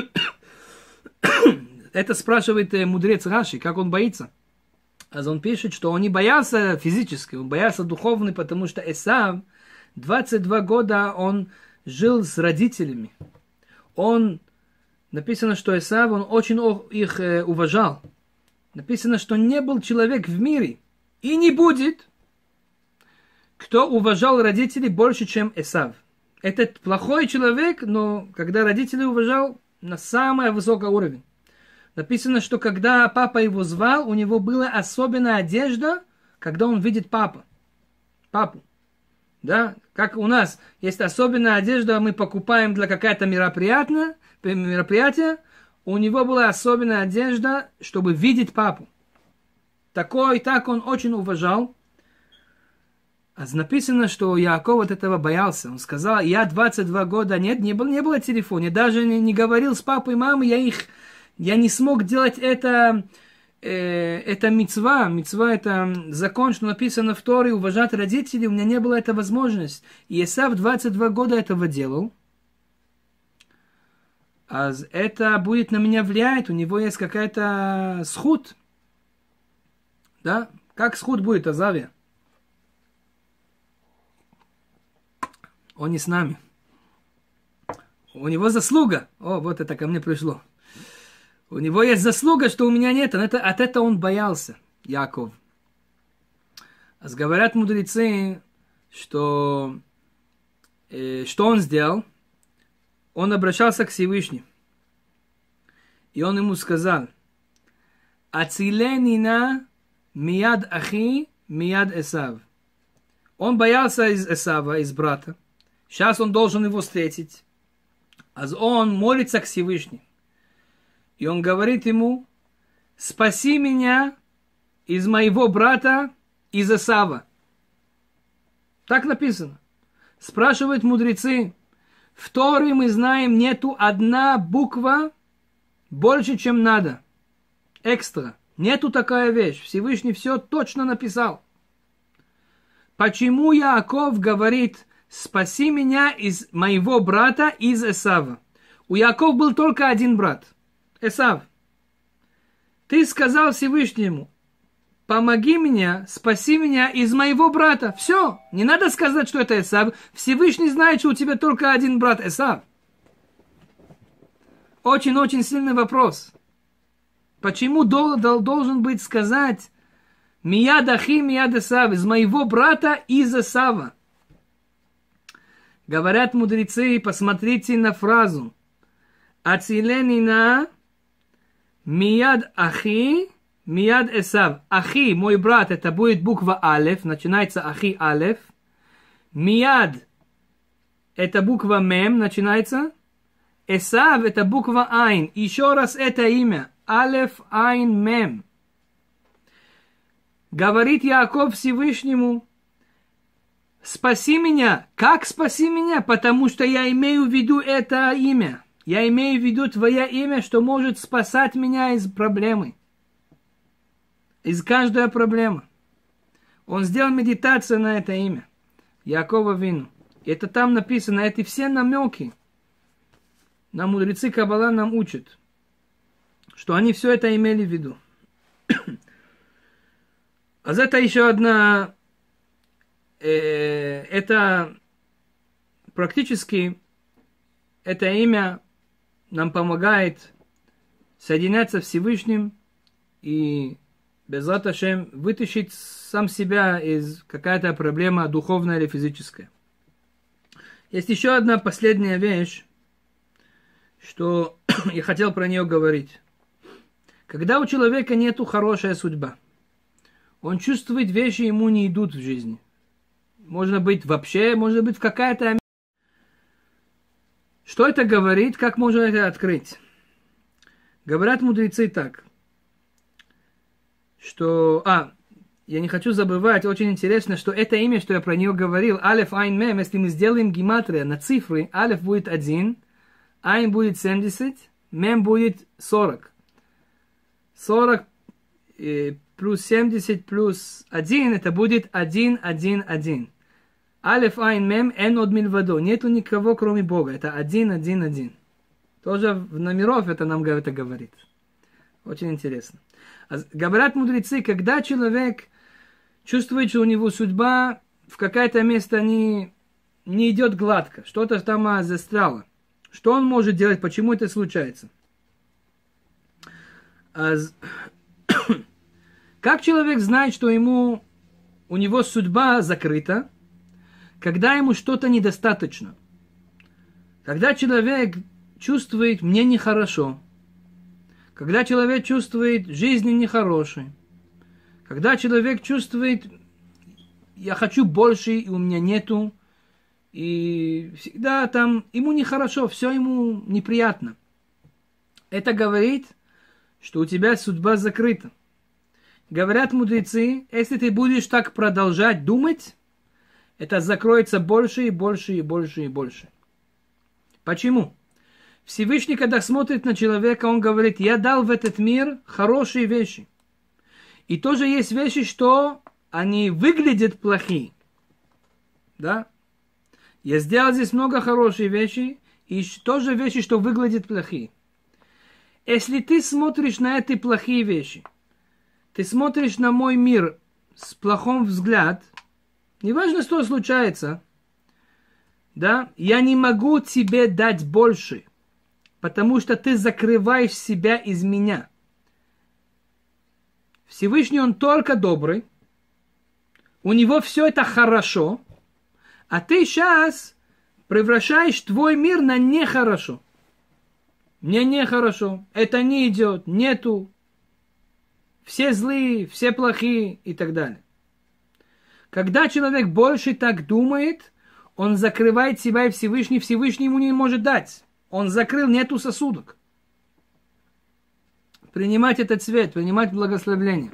Это спрашивает мудрец Раши, как он боится. А он пишет, что он не боялся физически, он боялся духовно, потому что Эсав двадцать два года он жил с родителями. Он, написано, что Эсав, он очень их уважал. Написано, что не был человек в мире, и не будет, кто уважал родителей больше, чем Эсав. Этот плохой человек, но когда родителей уважал, на самый высокий уровень. Написано, что когда папа его звал, у него была особенная одежда, когда он видит папу. Папу. Да? Как у нас есть особенная одежда, мы покупаем для какого-то мероприятия, мероприятия, у него была особенная одежда, чтобы видеть папу. Такой, так он очень уважал. А написано, что Яаков от этого боялся. Он сказал, я двадцать два года, нет, не было, не было телефона, я даже не, не говорил с папой и мамой, я их, я не смог делать это, э, это мицва. Мицва это закон, что написано в Торе, уважать родителей, у меня не было этой возможности. И Исав двадцать два года этого делал. А это будет на меня влиять, у него есть какая-то схуд. Да? Как схуд будет, Азавия? Он не с нами. У него заслуга. О, вот это ко мне пришло. У него есть заслуга, что у меня нет. Это, от этого он боялся, Яаков. А говорят мудрецы, что, э, что он сделал? Он обращался к Всевышнему. И он ему сказал, «Ациленина мияд ахи мияд Эсав». Он боялся из Эсава, из брата. Сейчас он должен его встретить. А он молится к Всевышнему. И он говорит ему, «Спаси меня из моего брата, из Эсава». Так написано. Спрашивают мудрецы, в Торе мы знаем, нету одна буква больше, чем надо. Экстра. Нету такая вещь. Всевышний все точно написал. Почему Яаков говорит, спаси меня из моего брата, из Эсава? У Яакова был только один брат. Эсав. Ты сказал Всевышнему, помоги меня, спаси меня из моего брата. Все. Не надо сказать, что это Эсав. Всевышний знает, что у тебя только один брат Эсав. Очень-очень сильный вопрос. Почему должен быть сказать Мияд ахи, мияд эсав, из моего брата из Эсава. Говорят мудрецы, посмотрите на фразу. Ациленина мияд ахи, мияд эсав. Ахи, мой брат, это будет буква алеф, начинается ахи алеф. Мияд, это буква мем, начинается. Эсав, это буква айн. Еще раз это имя. Алеф, айн, мем. Говорит Яаков Всевышнему: спаси меня. Как спаси меня? Потому что я имею в виду это имя. Я имею в виду твое имя, что может спасать меня из проблемы. Из каждой проблемы. Он сделал медитацию на это имя. Яакова Вину. Это там написано. Это все намеки. На мудрецы Каббала нам учат, что они все это имели в виду. А это еще одна... Это практически это имя нам помогает соединяться с Всевышним и безат Ашем вытащить сам себя из какая-то проблема духовная или физическая. Есть еще одна последняя вещь, что я хотел про нее говорить. Когда у человека нету хорошая судьба, он чувствует, вещи ему не идут в жизни. Может быть вообще, может быть в какая-то... Что это говорит? Как можно это открыть? Говорят мудрецы так, что... А, я не хочу забывать, очень интересно, что это имя, что я про нее говорил, Алеф, Айн, Мем, если мы сделаем гематрия на цифры, Алеф будет один, Айн будет семьдесят, Мем будет сорок. сорок э, плюс семьдесят плюс один, это будет один, один, один. Алеф, Айн, Мем, Эн од мильвадо. Нету никого, кроме Бога. Это один, один, один. Тоже в номеров это нам это говорит. Очень интересно. А говорят мудрецы, когда человек чувствует, что у него судьба в какое-то место не, не идет гладко, что-то там застряло. Что он может делать? Почему это случается? А, как человек знает, что ему, у него судьба закрыта, когда ему что-то недостаточно? Когда человек чувствует, мне нехорошо. Когда человек чувствует, жизни нехорошей. Когда человек чувствует, я хочу больше, и у меня нету. И всегда там, ему нехорошо, все ему неприятно. Это говорит, что у тебя судьба закрыта. Говорят мудрецы, если ты будешь так продолжать думать, это закроется больше и больше и больше и больше. Почему? Всевышний, когда смотрит на человека, он говорит, я дал в этот мир хорошие вещи. И тоже есть вещи, что они выглядят плохие. Да? Я сделал здесь много хороших вещей, и тоже вещи, что выглядят плохие. Если ты смотришь на эти плохие вещи, ты смотришь на мой мир с плохим взглядом, неважно, что случается, да, я не могу тебе дать больше, потому что ты закрываешь себя из меня. Всевышний, он только добрый, у него все это хорошо, а ты сейчас превращаешь твой мир на нехорошо. Мне нехорошо, это не идет, нету, все злые, все плохие и так далее. Когда человек больше так думает, он закрывает себя и Всевышний, Всевышний ему не может дать. Он закрыл, нету сосудок. Принимать этот свет, принимать благословление.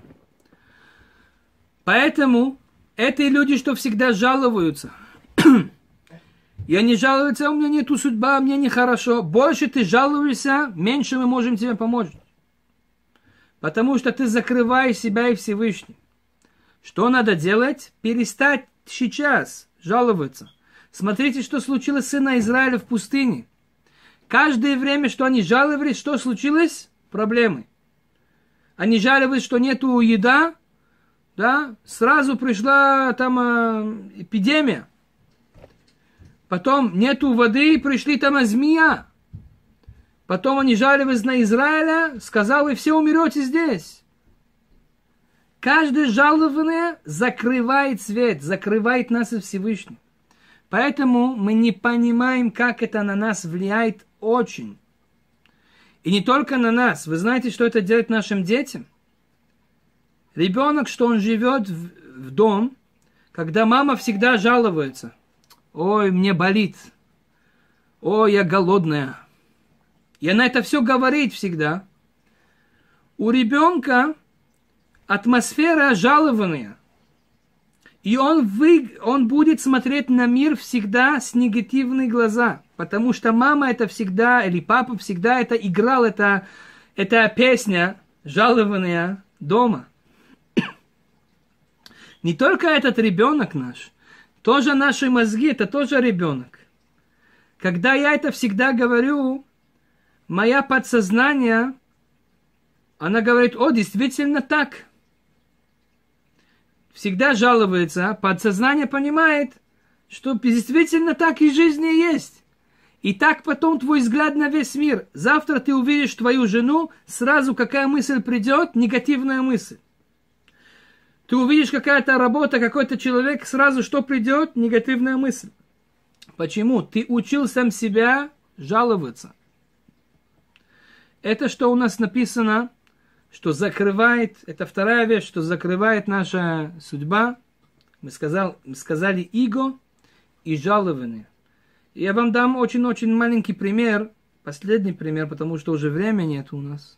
Поэтому эти люди, что всегда жалуются, и они жалуются, у меня нету судьба, мне нехорошо. Больше ты жалуешься, меньше мы можем тебе помочь. Потому что ты закрываешь себя и Всевышний. Что надо делать? Перестать сейчас жаловаться. Смотрите, что случилось с сыном Израиля в пустыне. Каждое время, что они жаловались, что случилось? Проблемы. Они жаловались, что нету еда, да? Сразу пришла там э, эпидемия. Потом нету воды, пришли там змея. Потом они жаловались на Израиля, сказал, вы все умрете здесь. Каждое жалование закрывает свет, закрывает нас от Всевышнего. Поэтому мы не понимаем, как это на нас влияет очень. И не только на нас. Вы знаете, что это делает нашим детям? Ребенок, что он живет в, в дом, когда мама всегда жалуется. Ой, мне болит. Ой, я голодная. И она это все говорит всегда. У ребенка атмосфера жалования. И он, вы, он будет смотреть на мир всегда с негативными глазами. Потому что мама это всегда, или папа всегда это играл, это, это песня жалования дома. Не только этот ребенок наш, тоже наши мозги, это тоже ребенок. Когда я это всегда говорю, моя подсознание, она говорит, о, действительно так. Всегда жалуется, подсознание понимает, что действительно так и в жизни есть. И так потом твой взгляд на весь мир. Завтра ты увидишь твою жену, сразу какая мысль придет, негативная мысль. Ты увидишь какая-то работа, какой-то человек, сразу что придет, негативная мысль. Почему? Ты учил сам себя жаловаться. Это что у нас написано, что закрывает, это вторая вещь, что закрывает наша судьба. Мы, сказал, мы сказали иго и жалование. И я вам дам очень-очень маленький пример, последний пример, потому что уже времени нет у нас.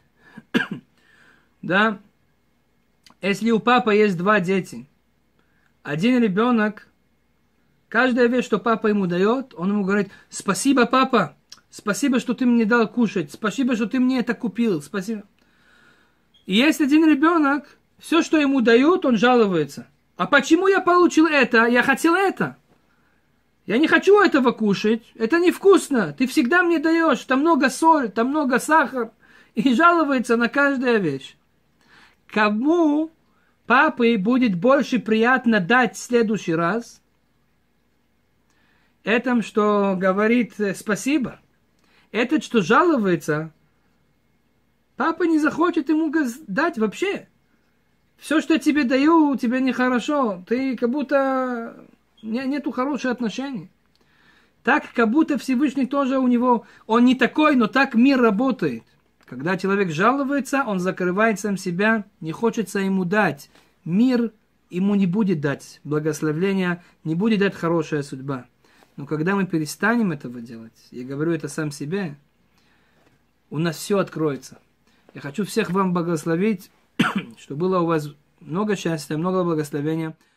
Да, если у папы есть два дети, один ребенок, каждая вещь, что папа ему дает, он ему говорит, спасибо, папа, спасибо, что ты мне дал кушать, спасибо, что ты мне это купил, спасибо. И есть один ребенок, все, что ему дают, он жалуется. А почему я получил это? Я хотел это. Я не хочу этого кушать. Это невкусно. Ты всегда мне даешь. Там много соли, там много сахара. И жалуется на каждую вещь. Кому папе будет больше приятно дать в следующий раз? Этому, что говорит спасибо. Этот, что жалуется, папа не захочет ему дать вообще. Все, что я тебе даю, тебе нехорошо. Ты как будто не, нету хороших отношений. Так, как будто Всевышний тоже у него, он не такой, но так мир работает. Когда человек жалуется, он закрывает сам себя, не хочется ему дать. Мир ему не будет дать благословения, не будет дать хорошая судьба. Но когда мы перестанем этого делать, я говорю это сам себе, у нас все откроется. Я хочу всех вам благословить, чтобы было у вас много счастья, много благословения.